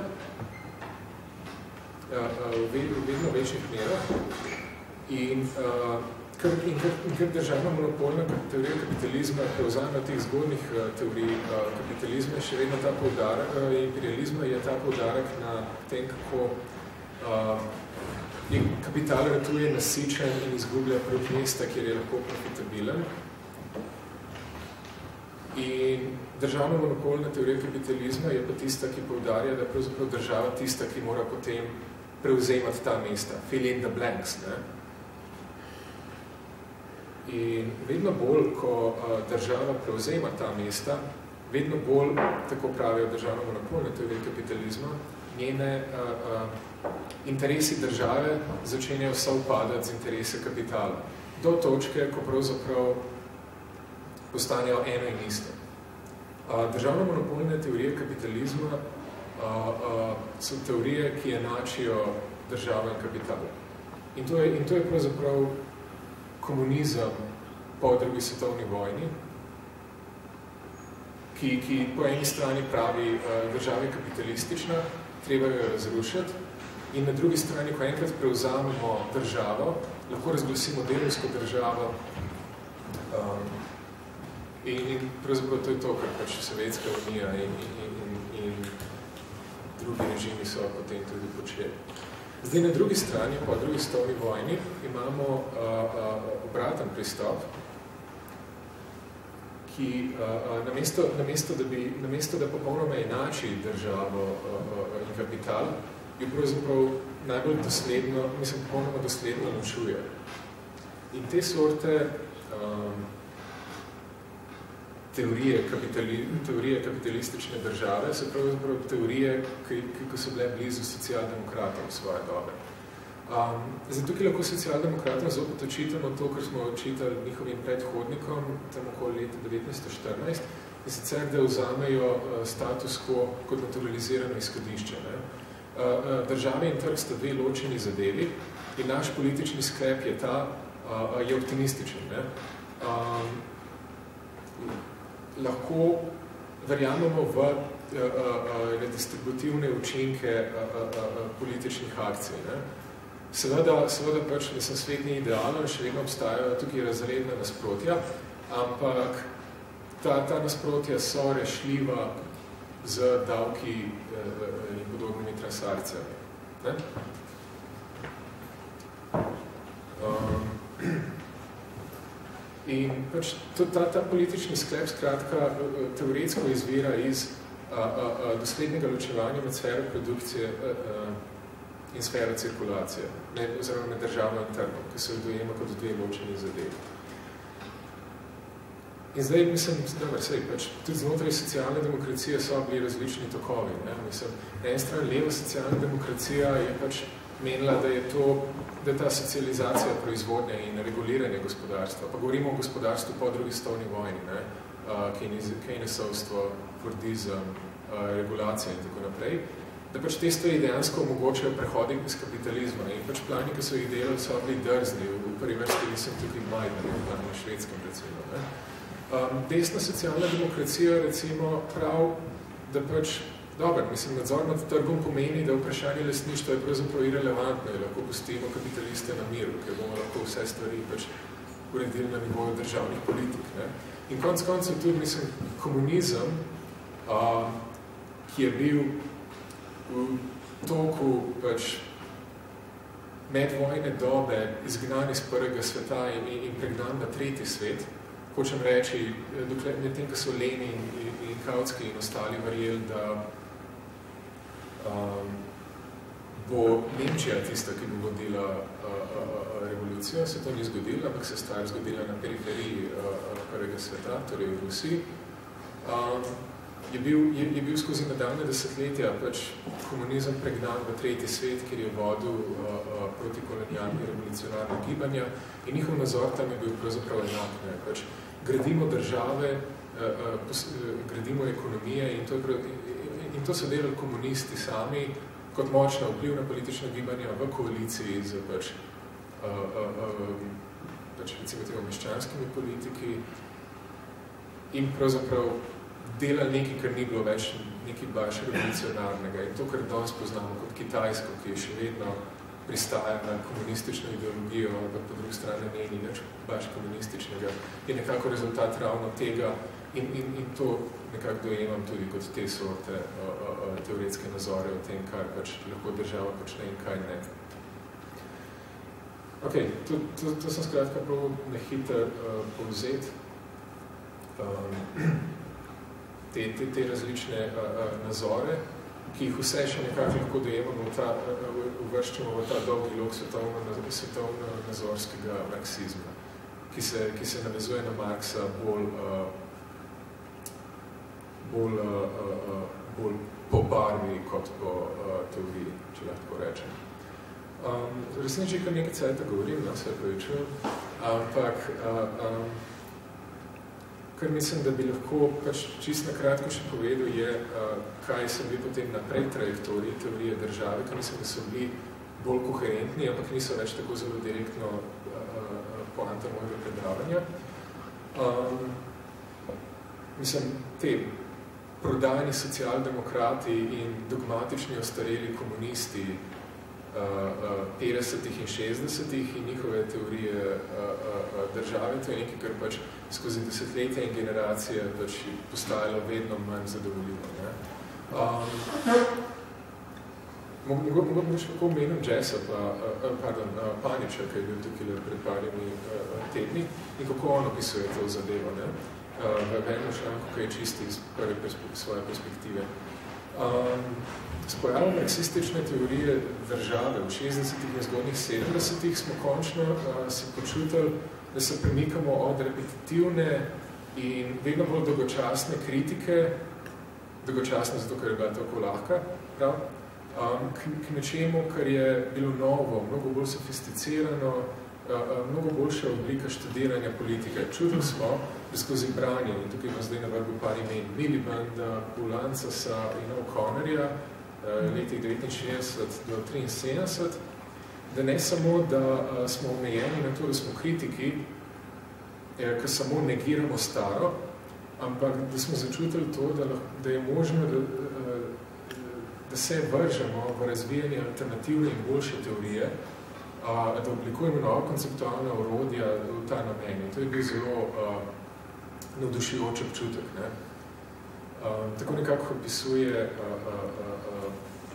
a, a, v vedno večjih merah in a, kar, in kar, in kar državna monopolna teorija kapitalizma prevzame teh zgodnih a, teorij a, kapitalizma še vedno ta poudarek, a, imperializma je ta poudarek na tem, kako a, je kapital ratuje nasičen in izgublja proti mesta, kjer je lahko profitabilen. In državna monopolna teorija kapitalizma je pa tista, ki poudarja, da je pravzaprav država tista, ki mora potem prevzemati ta mesta, fill in the blanks. Ne? In vedno bolj, ko a, država prevzema ta mesta, vedno bolj, tako pravijo državna monopolna teorija kapitalizma, njene a, a, interesi države začenjajo sovpadati z interese kapitala. Do točke, ko pravzaprav postanejo eno in isto. A, državna monopolna teorija kapitalizma a, a, so teorije, ki enačijo državo in kapital. In to je, in to je pravzaprav komunizem po drugi svetovni vojni, ki, ki po eni strani pravi, a, država je kapitalistična, treba jo razrušiti, in na drugi strani, ko enkrat prevzamemo državo, lahko razglasimo delovsko državo um, in, in pravzaprav to je to, kar pač Sovjetska unija in, in, in, in drugi režimi so potem tudi počeli. Zdaj, na drugi strani, po drugi svetovni vojni, imamo uh, uh, obraten pristop, ki uh, namesto, namesto, da bi, namesto, da popolnoma enači državo uh, uh, in kapital, jo pravzaprav najbolj dosledno, mislim, popolnoma dosledno ločuje. In te sorte um, teorije, kapitali, teorije kapitalistične države so pravzaprav teorije, ki, ki so bile blizu socialdemokratom svoje dobe. Um, zato, ki lahko socialdemokratom zopet očitamo to, kar smo očitali njihovim predhodnikom, tam okoli leta devetnajststo štirinajst, in sicer, da vzamejo uh, status quo kot naturalizirano izhodišče. Ne? Države in trg sta dve ločeni zadevi in naš politični sklep je ta, je optimističen. Ne? Um, lahko verjamemo v redistributivne učinke političnih akcij. Ne? Seveda, seveda pač, mislim, svet ni idealen, še vedno obstajajo tukaj razredna nasprotja, ampak ta, ta nasprotja so rešljiva z davki in podobnimi transakcijami. Ne? Um, in pač to, ta, ta politični sklep skratka teoretsko izvira iz a, a, a, doslednega ločevanja med sfero produkcije a, a, in sfero cirkulacije, ne, oziroma med državno in trgom, ki se dojema kot dve ločeni zadevi. In zdaj, mislim, dobro, sej, pač, tudi znotraj socialne demokracije so bili različni tokovi. Ne? Mislim, na en stran leva socialna demokracija je pač menila, da je to, da je ta socializacija proizvodnje in reguliranje gospodarstva. Pa govorimo o gospodarstvu po drugi svetovni vojni, ne? Uh, keynesovstvo, fordizem, uh, regulacija in tako naprej, da pač te stvari dejansko omogočajo prehodi iz kapitalizma. In pač plani, ki so jih delali, so bili drzni. V prvi vrsti nisem tukaj Biden, na švedskem recimo. Ne? Um, desna socialna demokracija recimo prav, da pač, dobro, mislim, nadzor nad trgom pomeni, da vprašanje lastništva je pravzaprav irelevantno in lahko pustimo kapitaliste na miru, ker bomo lahko vse stvari pač uredili na nivoju državnih politik. Ne? In konc koncev tudi, mislim, komunizem, um, ki je bil v toku pač medvojne dobe izgnan iz prvega sveta in, in pregnan na tretji svet, hočem reči, dokler med tem, ko so Lenin in, in Kautsky in ostali verjeli, da um, bo Nemčija tista, ki bo vodila uh, uh, revolucijo, se to ni zgodilo, ampak se stvar zgodila na periferiji uh, prvega sveta, torej v Rusiji. Um, je, bil, je, je bil skozi nadaljne desetletja pač komunizem pregnan v tretji svet, kjer je vodil uh, uh, protikolonialni revolucionarne gibanja in njihov nazor tam je bil pravzaprav enak. Ne, pač gradimo države, uh, uh, gradimo ekonomije in, to je, in to so delali komunisti sami, kot močno vplivna politična gibanja v koaliciji z pač, uh, uh, uh, pač recimo tega meščanskimi politiki in pravzaprav delali nekaj, kar ni bilo več nekaj baš revolucionarnega. In to, kar danes poznamo kot Kitajsko, ki je še vedno pristaja na komunistično ideologijo, ampak po drugi strani ne ni nič baš komunističnega, je nekako rezultat ravno tega in, in, in to nekako dojemam tudi kot te sorte o, o, o, teoretske nazore o tem, kaj pač lahko država počne in kaj ne. Ok, to, to, to sem skratka prav nehiter uh, povzeti. Um, te, te, te različne uh, uh, nazore, ki jih vse še nekako lahko dojemamo, uvrščamo v ta dolgi lok svetovno-nazorskega marksizma, ki se, ki se navezuje na Marksa bolj, uh, bolj, uh, bolj po barvi kot po uh, teoriji, če lahko rečem. Um, resniči, kar nekaj cajta govorim, no, se pravičujem, ampak uh, um, kar mislim, da bi lahko pač čisto na kratko še povedal, je, uh, kaj so bili potem naprej trajektoriji teorije države, ker mislim, da so bili bolj koherentni, ampak niso več tako zelo direktno uh, poanta mojega predavanja. Um, mislim, te prodajni socialdemokrati in dogmatični ostareli komunisti uh, uh, petdesetih in šestdesetih in njihove teorije uh, uh, države, to je nekaj, kar pač skozi desetletja in generacije pač postajalo vedno manj zadovoljivo. Ne? Um, Mogoče mogo še kako omenim Jessa, pa, uh, pardon, uh, Paniča, ki je bil tukaj pred parimi uh, tedni, in kako on opisuje to zadevo, ne? Uh, v enem članku, ki je čisti iz prve perspe svoje perspektive. Um, s pojavom marksistične teorije države v šestdesetih in zgodnjih sedemdesetih smo končno uh, si počutili, da se premikamo od repetitivne in vedno bolj dolgočasne kritike, dolgočasne zato, ker je bila tako lahka, prav? Um, k, k nečemu, kar je bilo novo, mnogo bolj sofisticirano, uh, uh, mnogo boljša oblika študiranja politike. Čutili smo, da skozi branje, in tukaj imam zdaj na vrhu par imen, Milibanda, Bulancasa in O'Connorja, uh, letih devetinšestdeset do triinsedemdeset, da ne samo, da uh, smo omejeni na to, da smo kritiki, eh, ki samo negiramo staro, ampak da smo začutili to, da, da je možno, da, uh, da se vržemo v razvijanje alternativne in boljše teorije, uh, da oblikujemo nova konceptualna orodja v ta namen. In to je bil zelo uh, navdušujoč občutek. Ne? Uh, tako nekako opisuje uh, uh, uh,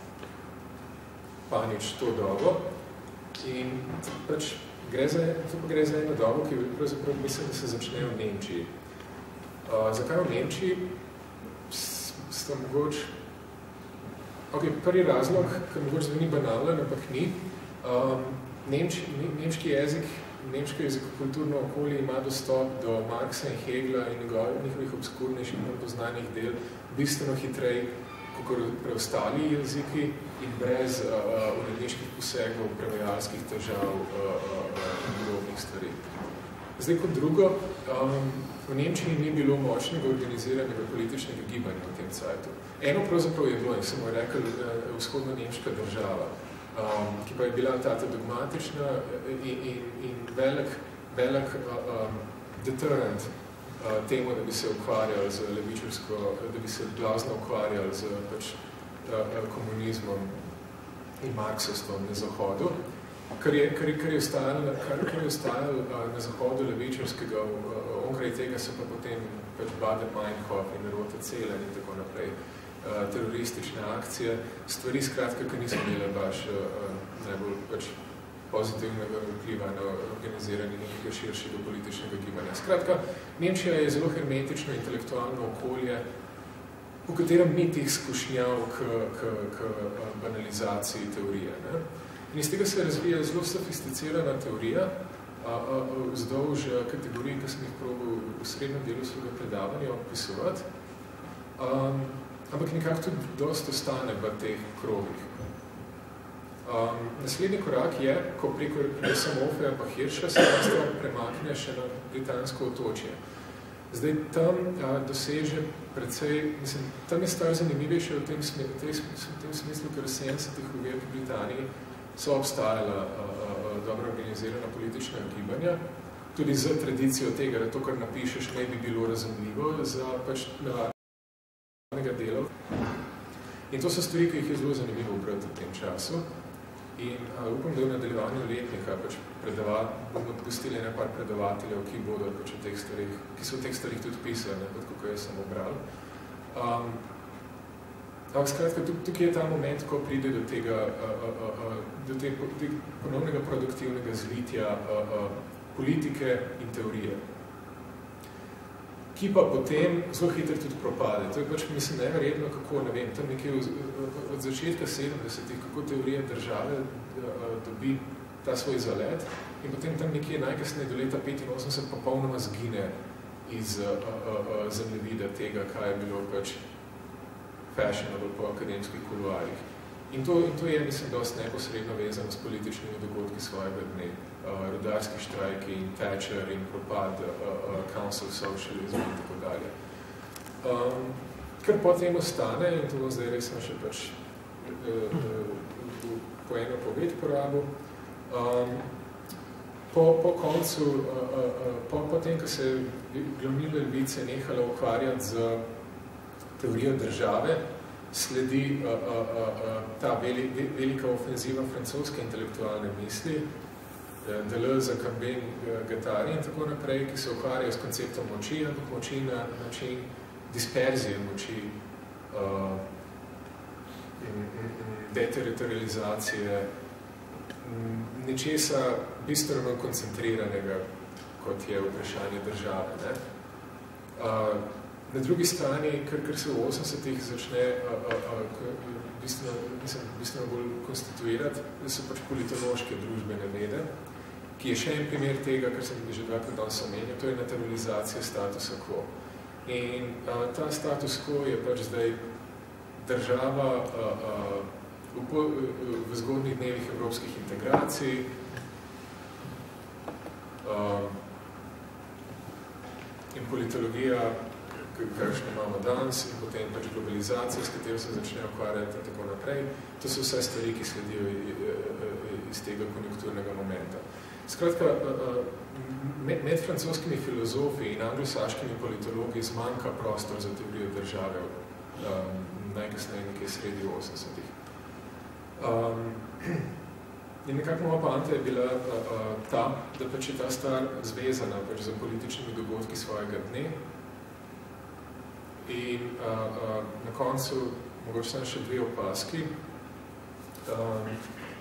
Panič to dobo. In pač gre za, to pa gre za eno dobo, ki pravzaprav mislim, da se začne v Nemčiji. Uh, zakaj v Nemčiji? Sta mogoče... Ok, prvi razlog, ker mogoče zveni banalen, ampak ni. Um, Nemč, ne, nemški jezik, nemško jezikokulturno okolje ima dostop do Marksa in Hegla in njihovih obskurnejših in poznanih del bistveno hitrej, kot preostali jeziki in brez uh, uredniških posegov, prevajalskih težav uh, uh, in podobnih stvari. Zdaj kot drugo, um, v Nemčiji ni bilo močnega organiziranega političnega gibanja v tem cajtu. Eno pravzaprav je bilo, in sem mu rekel, uh, vzhodno-nemška država, um, ki pa je bila tata dogmatična in, in, in velik, velik uh, um, deterrent uh, temu, da bi se ukvarjali z levičarsko, da bi se glasno ukvarjali z pač, uh, komunizmom in marksovstvom na Zahodu, kar je, kar je, kar je ostajalo, kar, kar je ostajalo uh, na Zahodu levičarskega, uh, onkraj tega so pa potem pač Baden-Meinhof in Rota Celen in tako naprej. Uh, teroristične akcije, stvari skratka, ki niso imele baš uh, najbolj pač pozitivnega vpliva na organiziranje nekega širšega političnega gibanja. Skratka, Nemčija je zelo hermetično intelektualno okolje, v katerem ni teh skušnjav k, k, k banalizaciji teorije. Ne? In iz tega se razvija zelo sofisticirana teorija, a, a, vzdolž kategorij, ki sem jih probal v srednjem delu svojega predavanja opisovati. Um, ampak nekako tudi dosti ostane v teh krogih. Um, naslednji korak je, ko preko Samofeja pa Hirša se nastav premakne še na britansko otočje. Zdaj, tam a, doseže precej, mislim, tam je stvar zanimivejša v tem, smi, v tem smislu, ker v sedemdesetih v Veliki Britaniji so obstajala a, a, dobro organizirana politična gibanja, tudi z tradicijo tega, da to, kar napišeš, ne bi bilo razumljivo za pač navadnega dela. In to so stvari, ki jih je zelo zanimivo brati v tem času. In a, upam, da v nadaljevanju letnika pač predavat, bomo pustili nekaj predavateljev, ki bodo pač v teh stvarih, ki so v teh stvarih tudi pisali, ne, kot kako jaz sem obral. Um, ampak skratka, tukaj je ta moment, ko pride do tega, a, a, a, a, do te, te ponovnega produktivnega zlitja a, a, politike in teorije, ki pa potem zelo hitro tudi propade. To je pač, mislim, neverjetno, kako, ne vem, tam nekje od začetka sedemdesetih, kako teorija države dobi ta svoj zalet in potem tam nekje najkasneje do leta petinosemdeset popolnoma zgine iz zemljevida tega, kaj je bilo pač fashionable po akademskih kuluarjih. In to, in to je, mislim, dosti neposredno vezano s političnimi dogodki svojega dne. Uh, rudarski štrajki in Thatcher in propad uh, uh, Council Socialism in tako dalje. Um, kar potem ostane, in to bom zdaj res še pač uh, uh, po eno poved porabil, um, po, po koncu, uh, uh, po, po tem, ko se je glavnina levice nehala ukvarjati z teorijo države, sledi uh, uh, uh, ta veli, velika ofenziva francoske intelektualne misli, Deleuze, Cambin, Guattari in tako naprej, ki se ukvarjajo s konceptom moči, ampak moči na način disperzije moči, uh, deteritorializacije, nečesa bistveno koncentriranega, kot je vprašanje države. Ne? Uh, na drugi strani, ker, ker se v osemdesetih začne uh, uh, uh, bistveno, mislim, bistveno bolj konstituirati, da so pač politološke družbene vede, ki je še en primer tega, kar sem že dvakrat danes omenil, to je naturalizacija statusa quo. In a, ta status quo je pač zdaj država a, a, v, v zgodnjih dnevih evropskih integracij, a, in politologija, kakšno imamo danes, in potem pač globalizacija, s katero se začne ukvarjati in tako naprej. To so vse stvari, ki sledijo iz tega konjunkturnega momenta. Skratka, med, med francoskimi filozofi in anglosaškimi politologi zmanjka prostor za teorijo države um, najkasneje nekje sredi osemdesetih. Um, in nekako moja poanta je bila uh, uh, ta, da pač je ta stvar zvezana pač za političnimi dogodki svojega dne. In uh, uh, na koncu, mogoče sem še dve opaski. Um,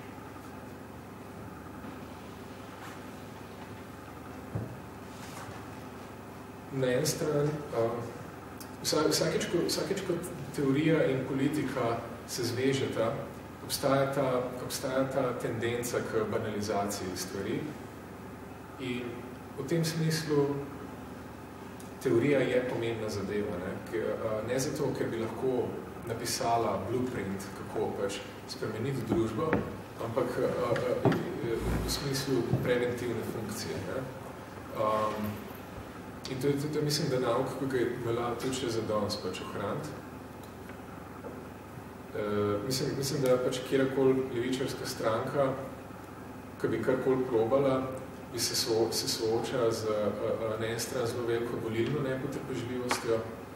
Na en stran, uh, vsakeč, ko, vsakeč kot teorija in politika se zvežeta, obstaja ta, obstaja ta tendenca k banalizaciji stvari. In v tem smislu teorija je pomembna zadeva. Ne, K, uh, ne zato, ker bi lahko napisala blueprint, kako pač spremeniti družbo, ampak uh, uh, v smislu preventivne funkcije. Ne. Um, In to je, to, to mislim, da nauk, ko ga je velja tudi še za danes pač ohraniti. E, mislim, mislim, da pač kjerkoli levičarska stranka, ki bi karkoli probala, bi se, so, se sooča z a, na en stran zelo veliko volilno nepotrpežljivostjo.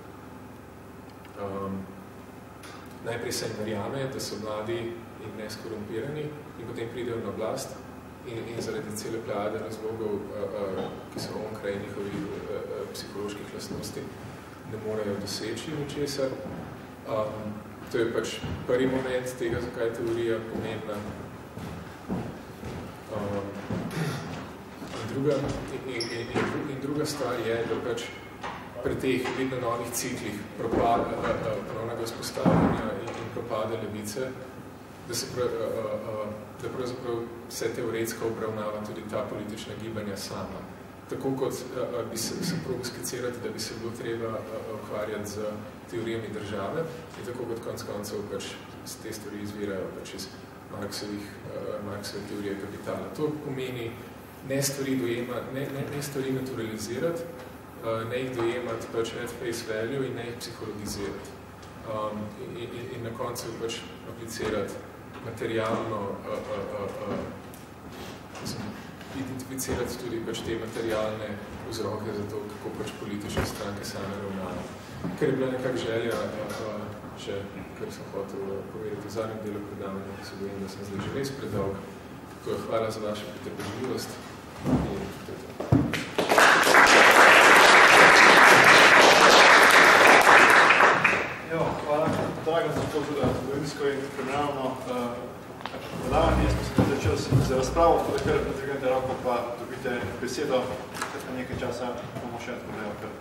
Um, najprej se verjame, da so mladi in neskorumpirani in potem pridejo na oblast. In, in zaradi cele plejade razlogov, a, a, ki so onkraj njihovih a, a, psiholoških lastnosti, ne morejo doseči ničesar. Um, to je pač prvi moment tega, zakaj je teorija pomembna. Um, in, druga, in, in, in, in druga stvar je, da pač pri teh vedno novih ciklih propada, a, a, ponovnega vzpostavljanja in, in propade levice, da se prav, a, a, da pravzaprav vse teoretsko obravnava tudi ta politična gibanja sama. Tako kot a, a, bi se, se probil skicirati, da bi se bilo treba ukvarjati z teorijami države in tako kot konc koncev pač te stvari izvirajo pač iz Marksovih, a, Marksove teorije kapitala. To pomeni ne stvari dojema, ne, ne, ne stvari naturalizirati, ne jih dojemati pač at face value in ne jih psihologizirati. Um, in, in, in na koncu pač aplicirati materialno, uh, uh, uh, uh, identificirati tudi pač te materialne vzroke za to, kako pač politične stranke same ravnajo. Ker je bila nekak želja, uh, uh, še, kar sem hotel povedati v zadnjem delu predavanja, ki se bojim, da sem zdaj že res predolg. Tako je, hvala za vašo potrpežljivost. In to je to. Hvala, drago za to tudi zgodovinsko in kriminalno predavanje. Smo se začeli z razpravo, tako da kar potrgujete roko, pa dobite besedo, kar nekaj časa bomo še odpovedali kar.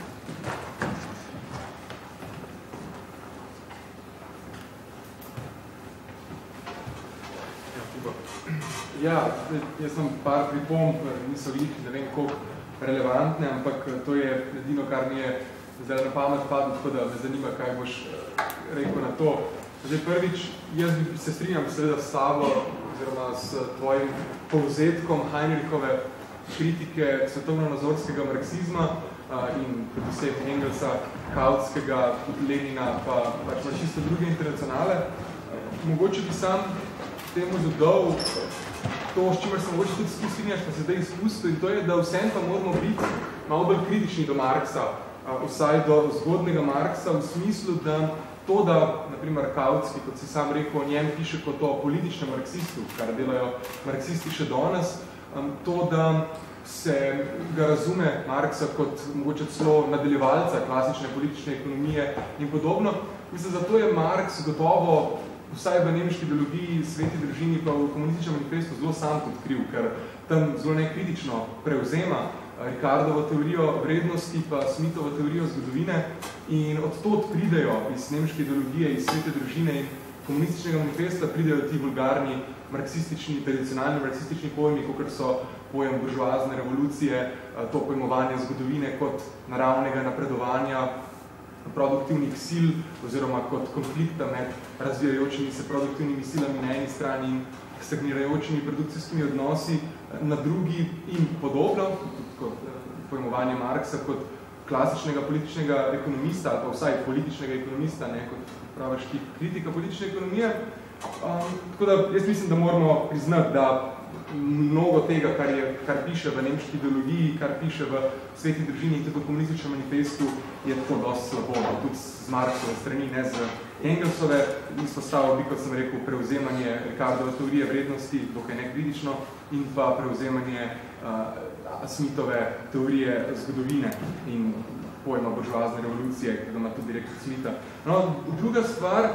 Ja, jaz sem par pripomb, niso glih, ne vem koliko relevantne, ampak to je edino, kar mi je zdaj na pamet padlo, tako da me zanima, kaj boš rekel na to. Zdaj prvič, jaz se strinjam seveda s tabo, oziroma s tvojim povzetkom Heinrichove kritike svetovno-nazorskega marksizma in predvsem Engelsa, Kautskega, Lenina, pa pač na čisto druge internacionale. Mogoče bi sam temu dodal to, s čimer se mogoče tudi strinjaš, pa se zdaj izpustil, in to je, da vsem pa moramo biti malo bolj kritični do Marksa, vsaj do zgodnega Marksa, v smislu, da to, da, naprimer, Kautski, kot si sam rekel, o njem piše kot o političnem marksistu, kar delajo marksisti še danes, to, da se ga razume Marksa kot mogoče celo nadaljevalca klasične politične ekonomije in podobno. Mislim, zato je Marks gotovo vsaj v nemški ideologiji, sveti družini, pa v komunističnem manifestu zelo sam odkril, ker tam zelo nekritično prevzema Ricardovo teorijo vrednosti, pa Smithovo teorijo zgodovine in od tod pridejo iz nemške ideologije, iz svete družine in komunističnega manifesta pridejo ti vulgarni marksistični, tradicionalni marksistični pojmi, kot so pojem buržoazne revolucije, to pojmovanje zgodovine kot naravnega napredovanja produktivnih sil oziroma kot konflikta med razvijajočimi se produktivnimi silami na eni strani in stagnirajočimi produkcijskimi odnosi na drugi in podobno, kot pojmovanje Marksa kot klasičnega političnega ekonomista ali pa vsaj političnega ekonomista, ne kot praviš kritika politične ekonomije. Um, tako da jaz mislim, da moramo priznati, da mnogo tega, kar, je, kar piše v nemški ideologiji, kar piše v sveti družini in tudi v komunističnem manifestu, je to dosti slabo. Tudi z Marksove strani, ne z Engelsove, izpostavil bi, kot sem rekel, prevzemanje Ricardove teorije vrednosti, dokaj nekritično, in pa prevzemanje uh, Smithove teorije zgodovine in pojma buržoazne revolucije, ki ga ima tudi direktor Smitha. No, druga stvar,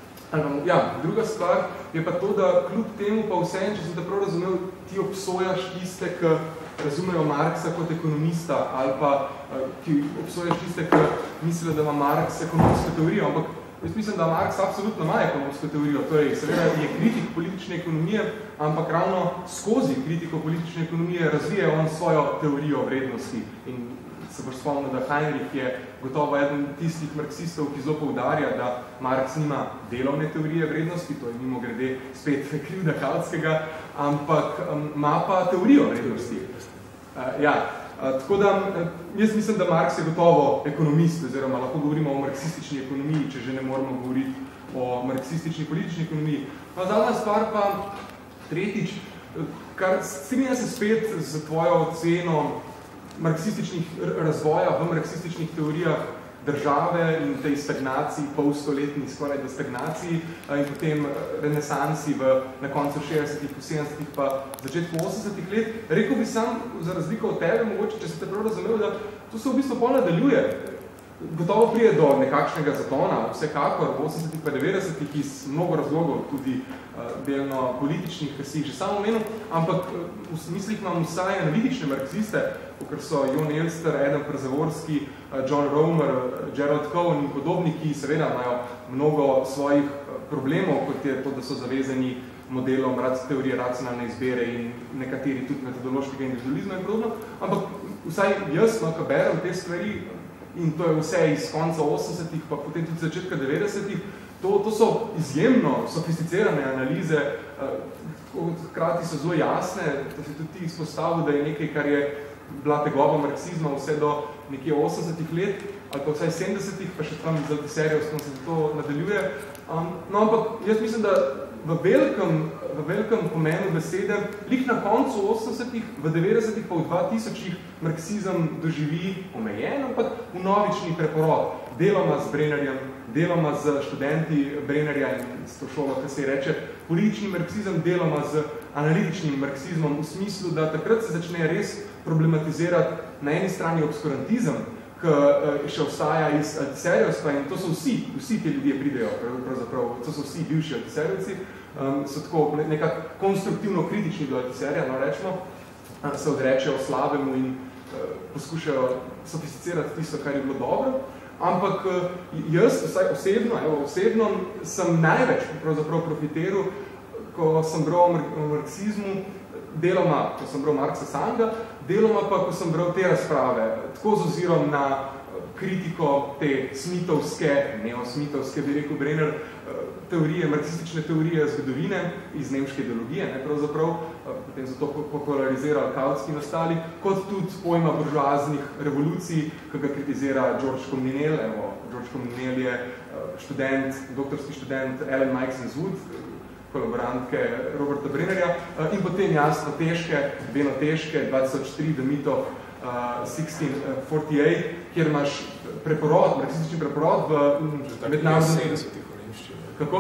Ja, druga stvar je pa to, da kljub temu pa vseeno, če sem te prav razumel, ti obsojaš tiste, ki razumejo Marksa kot ekonomista ali pa ki obsojaš tiste, ki mislijo, da ima Marks ekonomsko teorijo, ampak jaz mislim, da Marks absolutno ima ekonomsko teorijo, torej seveda je kritik politične ekonomije, ampak ravno skozi kritiko politične ekonomije razvije on svojo teorijo vrednosti in se boš spomnil, da Heinrich je gotovo eden tistih marksistov, ki zelo poudarja, da Marks nima delovne teorije vrednosti, to je mimo grede spet krivda Kautskega, ampak ima um, pa teorijo vrednosti. Uh, ja, uh, tako da jaz mislim, da Marks je gotovo ekonomist, oziroma lahko govorimo o marksistični ekonomiji, če že ne moramo govoriti o marksistični politični ekonomiji. No, zadnja stvar pa, tretjič, kar strinja se spet z tvojo oceno marksističnih razvoja v marksističnih teorijah države in tej stagnaciji, polstoletni skoraj da stagnaciji in potem renesansi v, na koncu šestdesetih, sedemdesetih pa začetku osemdesetih let. Rekel bi sam, za razliko od tebe, mogoče, če se te prav razumel, da to se v bistvu pol nadaljuje. Gotovo prije do nekakšnega zatona, vsekakor v osemdesetih pa devetdesetih iz mnogo razlogov, tudi uh, delno političnih, ki si jih že samo omenil, ampak uh, v mislih imam vsaj analitične marksiste, kot so Jon Elster, Adam Przavorski, uh, John Romer, uh, Gerald Cohen in podobni, ki seveda imajo mnogo svojih uh, problemov, kot je to, da so zavezani modelom teorije racionalne izbere in nekateri tudi metodološkega individualizma in podobno, ampak vsaj jaz, no, ko berem te stvari, in to je vse iz konca osemdesetih, pa potem tudi začetka devetdesetih, to, to so izjemno sofisticirane analize, hkrati so zelo jasne, da si tudi ti izpostavil, da je nekaj, kar je bila tegoba marksizma vse do nekje osemdesetih let, ali pa vsaj sedemdesetih, pa še tam z Altiserijevstvom se to nadaljuje. Um, no, ampak jaz mislim, da v velikem, v velikem pomenu besede, lih na koncu osemdesetih, v devetdesetih pa v dva tisočih marksizem doživi omejen, ampak vnovični preporod. Deloma z Brennerjem, deloma z študenti Brennerja in s to šolo, ki se reče politični marksizem, deloma z analitičnim marksizmom v smislu, da takrat se začne res problematizirati na eni strani obskurantizem, ki še obstaja iz Altiserijevstva in to so vsi, vsi ti ljudje pridejo, pravzaprav, to so vsi bivši Altiserijevci, um, so tako nekako konstruktivno kritični do Altiserija, no rečemo, se odrečejo slabemu in uh, poskušajo sofisticirati tisto, kar je bilo dobro. Ampak jaz, vsaj osebno, evo, osebno sem največ pravzaprav profitiral, ko sem bral o marksizmu, deloma, ko sem bral Marksa samega, deloma pa, ko sem bral te razprave, tako z ozirom na kritiko te smitovske, neosmitovske, bi rekel Brenner, teorije, marksistične teorije zgodovine iz nemške ideologije, ne, pravzaprav, potem so to popularizirali Kautski nastali, kot tudi pojma buržoaznih revolucij, ki ga kritizira George Comnenel. Evo, George Comnenel je študent, doktorski študent Ellen Meixens-Wood, kolaborantke Roberta Brennerja, in potem jasno težke, Beno težke, dva tisoč tri, The Myth of uh, sixteen forty-eight, kjer imaš preporod, marksistični preporod v mednarodnem... Kako?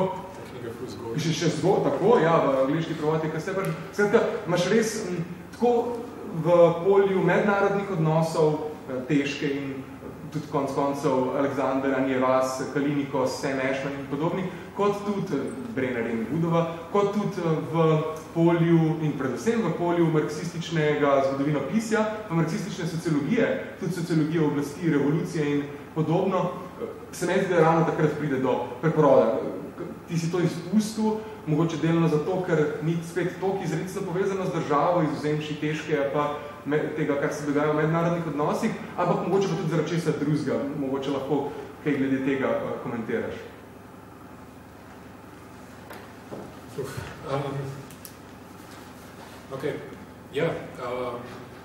Še, še zgo, tako, ja, v angliški prevod je kasne. Skratka, imaš res m, tako v polju mednarodnih odnosov, težke in tudi konc koncev Aleksander, Anjevas, Kaliniko, Sam Ashman in podobni, kot tudi Brenner in Woodova, kot tudi v polju in predvsem v polju marksističnega zgodovinopisja, pa marksistične sociologije, tudi sociologije oblasti, revolucije in podobno, se meni, da ravno takrat pride do preporoda. Ti si to izpustil, mogoče delno zato, ker ni spet toliko izrecno povezano z državo, izvzemši težke pa tega, kar se dogaja v mednarodnih odnosih, ampak mogoče pa tudi zaradi česa drugega, mogoče lahko kaj glede tega komentiraš. Uh, um, ok, ja, um,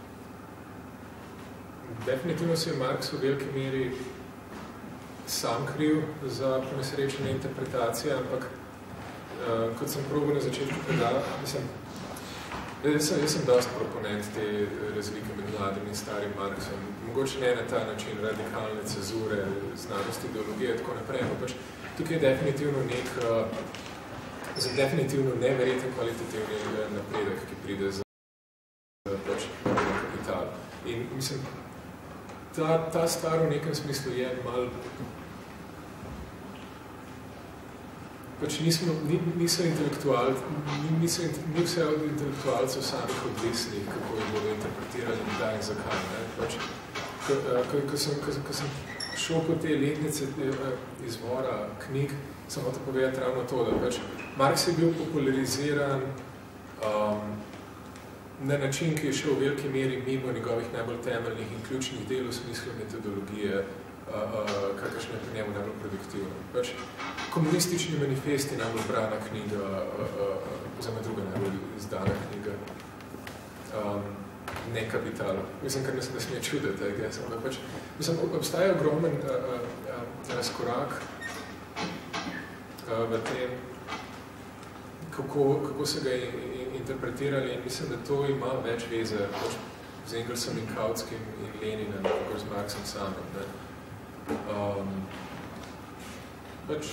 definitivno se je Marx v veliki meri sam kriv za ponesrečene interpretacije, ampak uh, kot sem probil na začetku predala, mislim, jaz sem, jaz sem dost proponent te razlike med mladim in starim Marksom. Mogoče ne na ta način radikalne cezure, znanosti, ideologije, tako naprej, ampak pač tukaj je definitivno nek, uh, za definitivno neverjeten kvalitativni napredek, ki pride za, za pač kapital. In mislim, ta, ta stvar v nekem smislu je malo pač nismo, niso intelektualci, niso, ni vse od intelektualcev samih odvisnih, kako jih bodo interpretirali in da in zakaj. Ne? Pač, ko, ko, ko, sem, ko, ko sem šel po te letnice izvora knjig, sem hotel povedati ravno to, da pač Marx je bil populariziran um, na način, ki je šel v veliki meri mimo njegovih najbolj temeljnih in ključnih del v smislu metodologije, Uh, uh, kakršne je pri njemu najbolj produktivno. Pač, komunistični manifest je najbolj brana knjiga, uh, uh, oziroma druga najbolj izdana knjiga, um, ne Kapital. Mislim, kar ne se ne smije čuditi, ampak pač, mislim, obstaja ogromen uh, uh, razkorak uh, v tem, kako, kako se ga interpretirali in mislim, da to ima več veze pač, z Engelsom in Kautskim in Leninem, kako z Marxom samim. Ne? Um, pač,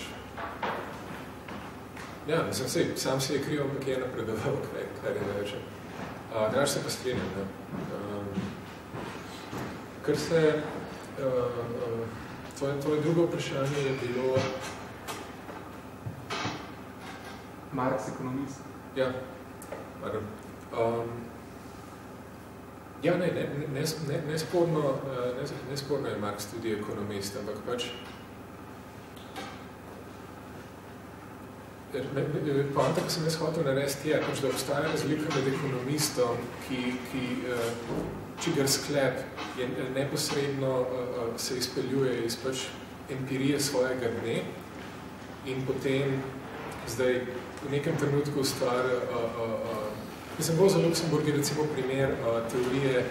ja, mislim, sej, sam se je kriv, ampak je napredoval, kaj, kaj je reče. Uh, Draž se pa strinjam, ne. Um, kar se, uh, uh, tvoje, tvoje drugo vprašanje je bilo... Marx, ekonomist. Ja, pardon. Um, Ja, ne, ne, ne, ne, nesporno, ne, nesporno je Marx tudi ekonomist, ampak pač poanta, ko sem jaz hotel narediti, je, pač, da obstaja razlika med ekonomistom, ki, ki čigar sklep je neposredno se izpeljuje iz pač empirije svojega dne in potem zdaj v nekem trenutku ustvarja Mislim, Rosa Luxemburg je recimo primer uh, teorije, ki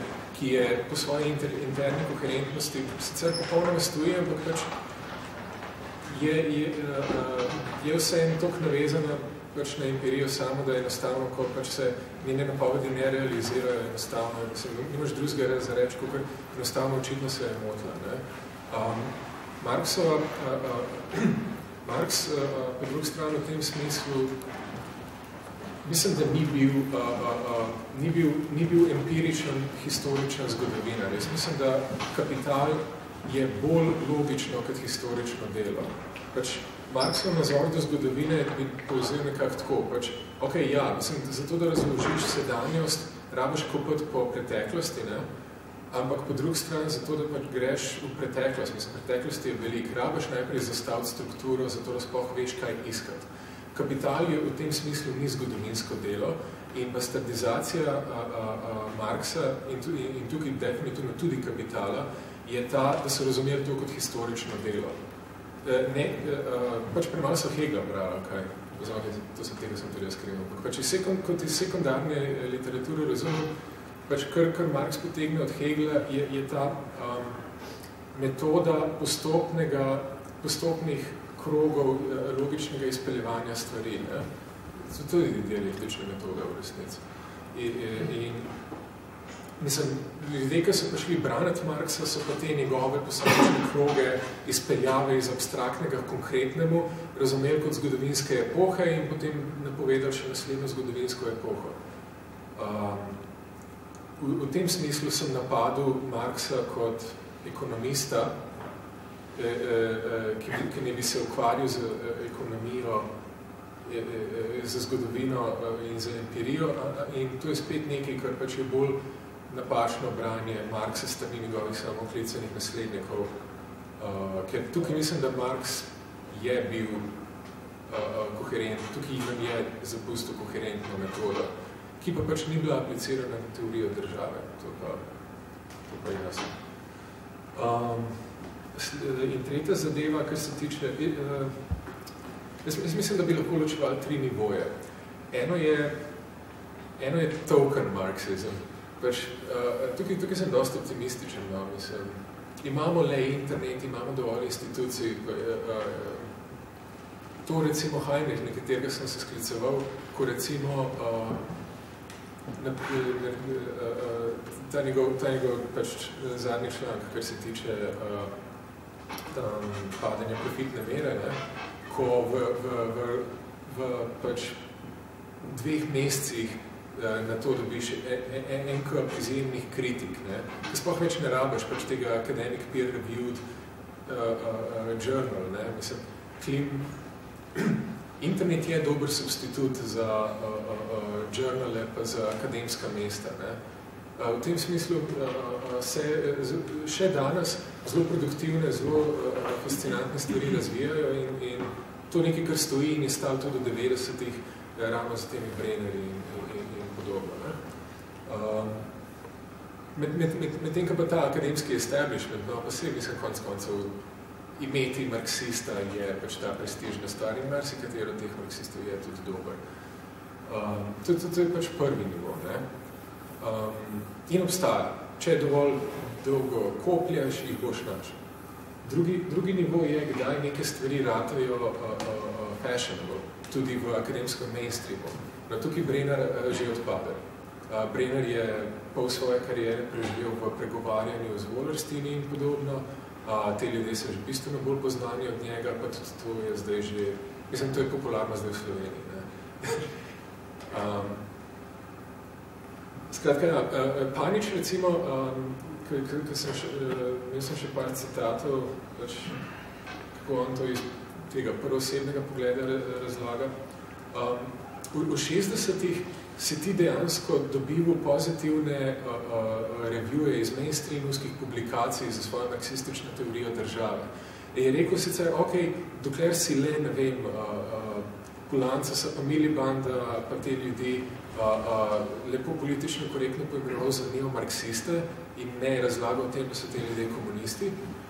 ki je po svoji inter, interni koherentnosti sicer popolnoma stoji, ampak pač je, je, je vseeno toliko navezana pač na empirijo samo, da je enostavno, ko pač se njene napovedi ne realizirajo enostavno, da se nimaš drugega za reči, kot enostavno očitno se je motila. Ne? Um, Marksova, uh, uh, Marks uh, po drugi strani v tem smislu mislim, da ni bil, uh, uh, uh, ni bil, ni bil empiričen, historičen zgodovinar. Jaz mislim, da Kapital je bolj logično kot historično delo. Pač Marksov nazor do zgodovine bi povzel nekako tako. Pač, ok, ja, mislim, zato, da razložiš sedanjost, rabiš kopati po preteklosti, ne? Ampak po drugi strani, zato, da pač greš v preteklost, mislim, preteklosti je velik, rabiš najprej zastaviti strukturo, zato da sploh veš, kaj iskati. Kapital je v tem smislu ni zgodovinsko delo in bastardizacija a, a, a, Marksa in, tudi, in tukaj definitivno tudi Kapitala je ta, da so razumeli to kot historično delo. E, ne, e, pač premalo so Hegla brala, kaj? Pozvali, to sem tega sem tudi skrenil. Pač iz sekund, kot iz sekundarne literature razumem, pač kar, kar Marks potegne od Hegla je, je ta um, metoda postopnega, postopnih krogov logičnega izpeljevanja stvari. Ne? So tudi dialektične metode v resnici. In, in mislim, ljudje, ki so prišli braniti Marksa, so pa te njegove posamične kroge izpeljave iz abstraktnega k konkretnemu razumeli kot zgodovinske epohe in potem napovedali še naslednjo zgodovinsko epoho. Um, v, v tem smislu sem napadel Marksa kot ekonomista, Ki, ki ne bi se ukvarjal z ekonomijo, z zgodovino in z empirijo. In to je spet nekaj, kar pač je bolj napačno branje Marksa strani njegovih samoklicanih naslednikov. Ker tukaj mislim, da Marks je bil koherent, tukaj imam je zapustil koherentno metodo, ki pa pač ni bila aplicirana na teorijo države. To pa, to pa je jasno. Um, In tretja zadeva, kar se tiče, uh, jaz, jaz mislim, da bi lahko ločevali tri nivoje. Eno je, eno je token marksizem. Pač, uh, tukaj, tukaj sem dosti optimističen, no, mislim. Imamo le internet, imamo dovolj institucij. Uh, uh, to recimo Heinrich, na katerega sem se skliceval, ko recimo uh, na, na, uh, ta njegov, ta njegov pač zadnji članek, kar se tiče uh, tam padanja profitne mere, ne, ko v, v, v, v pač dveh mesecih na to dobiš en, en, en kup izjemnih kritik, ne, ki sploh več ne rabiš pač tega academic peer-reviewed uh, uh, journal, ne, mislim, klim, internet je dober substitut za uh, uh, journale pa za akademska mesta, ne. V tem smislu se še danes zelo produktivne, zelo fascinantne stvari razvijajo in, in to nekaj, kar stoji in je stal tudi do devetdesetih ravno za temi Brennerji in, in, in podobno. Ne? Um, med, med, med, med tem, pa ta akademski establishment, no, pa se mislim konc koncev imeti marksista je pač ta prestižna stvar in marsikatero teh marksistov je tudi dober. Um, to, to, to je pač prvi nivo, ne? Um, in obstaja. Če je dovolj dolgo kopljaš, jih boš našel. Drugi, drugi nivo je, kdaj neke stvari ratajo uh, uh, fashionable, tudi v akademskem mainstreamu. No, tukaj Brenner uh, že odpade. Uh, Brenner je pol svoje karijere preživel v pregovarjanju z Wallersteini in podobno. Uh, te ljudje so že bistveno bolj poznani od njega, pa tudi to je zdaj že, mislim, to je popularno zdaj v Sloveniji. Ne? um, Skratka, ja, Panič recimo, um, ko sem še, imel sem še par citatov, pač, kako on to iz tega prvosebnega pogleda razlaga. Um, v, v šestdesetih si ti dejansko dobival pozitivne uh, uh, revije iz mainstreamovskih publikacij za svojo marksistično teorijo države. In je rekel sicer, ok, dokler si le, ne vem, uh, uh, Kulanca, pa Milibanda, pa te ljudi, A, a, lepo politično korektno poimenoval za neomarksiste in ne razlagal o tem, da so te ljudje komunisti,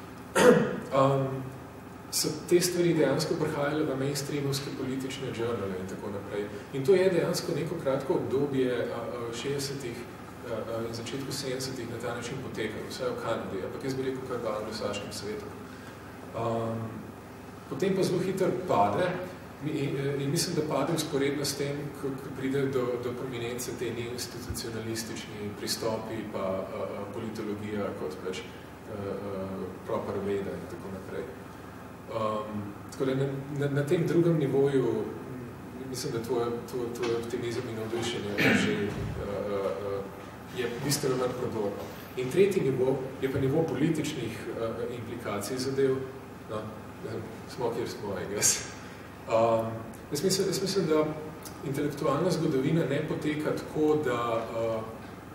um, so te stvari dejansko prihajale v mainstreamovske politične žurnale in tako naprej. In to je dejansko neko kratko obdobje šestdesetih uh, in začetku sedemdesetih na ta način potekal, vsaj v Kanadi, ampak jaz bi rekel kar v anglosaškem svetu. Um, potem pa zelo hitro pade in, in mislim, da pade vzporedno s tem, ko pride do, do prominence te neinstitucionalistični pristopi pa uh, politologija kot pač uh, uh, proper veda in tako naprej. Um, tako da na, na, na tem drugem nivoju mislim, da tvoj, tvoj, tvoj optimizem in navdušenje že uh, uh, je bistveno manj prodorno. In tretji nivo je pa nivo političnih uh, implikacij zadev. No, smo, kjer smo, I guess. Um, jaz, mislim, jaz mislim, da intelektualna zgodovina ne poteka tako, da uh,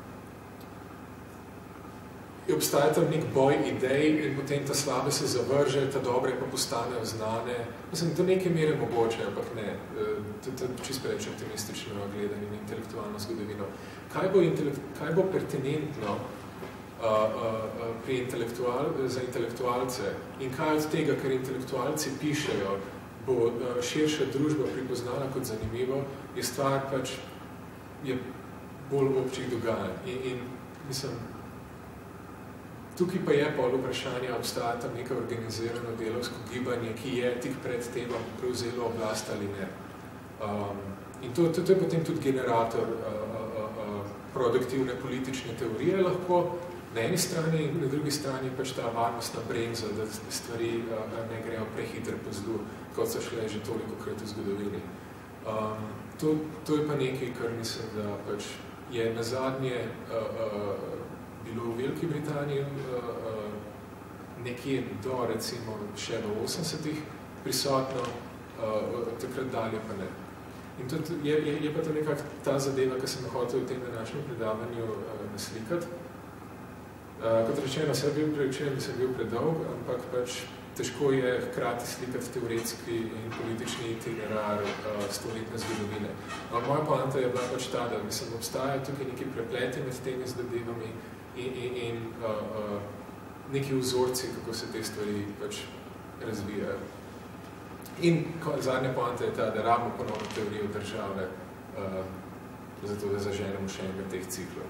obstaja tam nek boj idej in potem ta slabe se zavrže, ta dobre pa postanejo znane. Mislim, to neke mere mogoče, ampak ne. To je čisto preveč optimistično gledanje na intelektualno zgodovino. Kaj bo, intelekt, kaj bo pertinentno uh, uh, pri intelektual, za intelektualce in kaj od tega, ker intelektualci pišejo, bo uh, širša družba pripoznala kot zanimivo, je stvar pač je bolj v občih dogajanj. In, in mislim, tukaj pa je pol vprašanja, obstaja tam neka organizirano delovsko gibanje, ki je tik pred tem prevzelo oblast ali ne. Um, in to, to, to je potem tudi generator uh, uh, uh, produktivne politične teorije lahko, na eni strani in na drugi strani pač ta varnostna bremza, da stvari uh, ne grejo prehitro po zlu, kot so šle že toliko krat v zgodovini. Um, to, to je pa nekaj, kar mislim, da pač je nazadnje uh, uh, bilo v Veliki Britaniji uh, nekje do, recimo, še v osemdesetih prisotno, uh, takrat dalje pa ne. In to je, je, je pa to nekak ta zadeva, ki sem hotel v tem današnjem predavanju uh, naslikati. Uh, kot rečeno, sem bil preučen, sem bil predolg, ampak pač težko je hkrati slikati teoretski in politični itinerar uh, stoletne zgodovine. No, moja poanta je bila pač ta, da mislim, obstajajo tukaj neki prepleti med temi zadevami in, in, in uh, uh, neki vzorci, kako se te stvari pač razvijajo. In zadnja poanta je ta, da rabimo ponovno teorijo države, uh, zato da zaženemo še enega teh ciklov.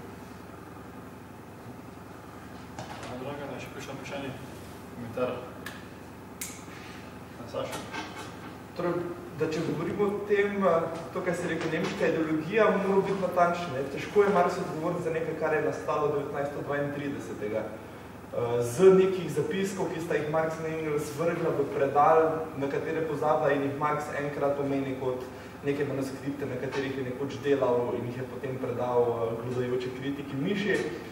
Draga, še prišla vprašanje, komentar. Saša? Torej, da če govorimo o tem, to, kaj se rekel, nemška ideologija, mora biti natančna. Težko je malo se odgovoriti za nekaj, kar je nastalo devetnajststo dvaintridesetega. Z nekih zapiskov, ki sta jih Marx in Engels vrgla v predal, na katere pozada in jih Marx enkrat omeni kot neke manuskripte, na katerih je nekoč delal in jih je potem predal gludajoče kritiki Miši.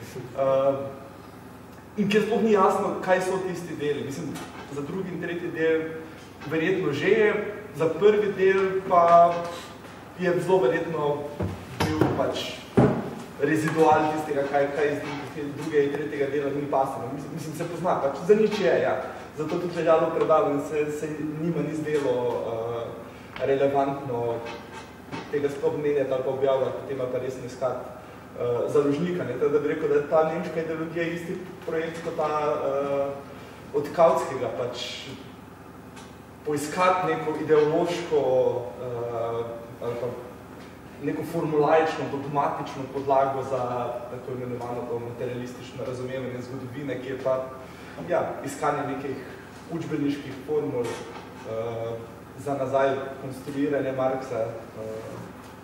In kjer sploh ni jasno, kaj so tisti deli. Mislim, za drugi in tretji del verjetno že je, za prvi del pa je zelo verjetno bil pač rezidual tistega, kaj, kaj iz druge in tretjega dela ni pasano. Mislim, mislim, se pozna, pač za nič je, ja. Zato tudi veljalo predalo in se, se njima ni zdelo uh, relevantno tega sploh menjati ali pa objavljati, potem pa res ne iskati uh, založnika. Ne? Da bi rekel, da je ta nemška ideologija isti projekt kot ta uh, od Kautskega, pač poiskati neko ideološko uh, ali pa neko formulaično, dogmatično podlago za tako imenovano to materialistično razumevanje zgodovine, ki je pa ja, iskanje nekih učbeniških formul uh, za nazaj konstruiranje Marxa. Uh,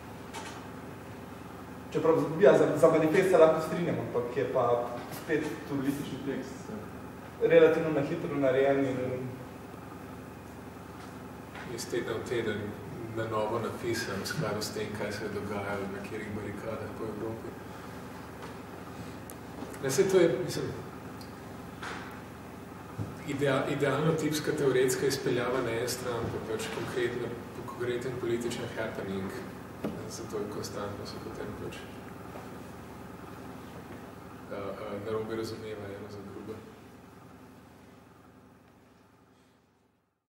čeprav ja, za, za manifest se lahko strinjam, ampak je pa spet turistični tekst. Relativno na hitro narejen in iz tedna v teden na novo napisan, v skladu s tem, kaj se je dogajalo na kjerih barikadah po Evropi. Ne, se to je, mislim, idea, idealno tipska teoretska izpeljava na en stran, pa pač konkretno, konkreten političen happening, zato je konstantno se potem pač uh, uh, narobe razumeva eno za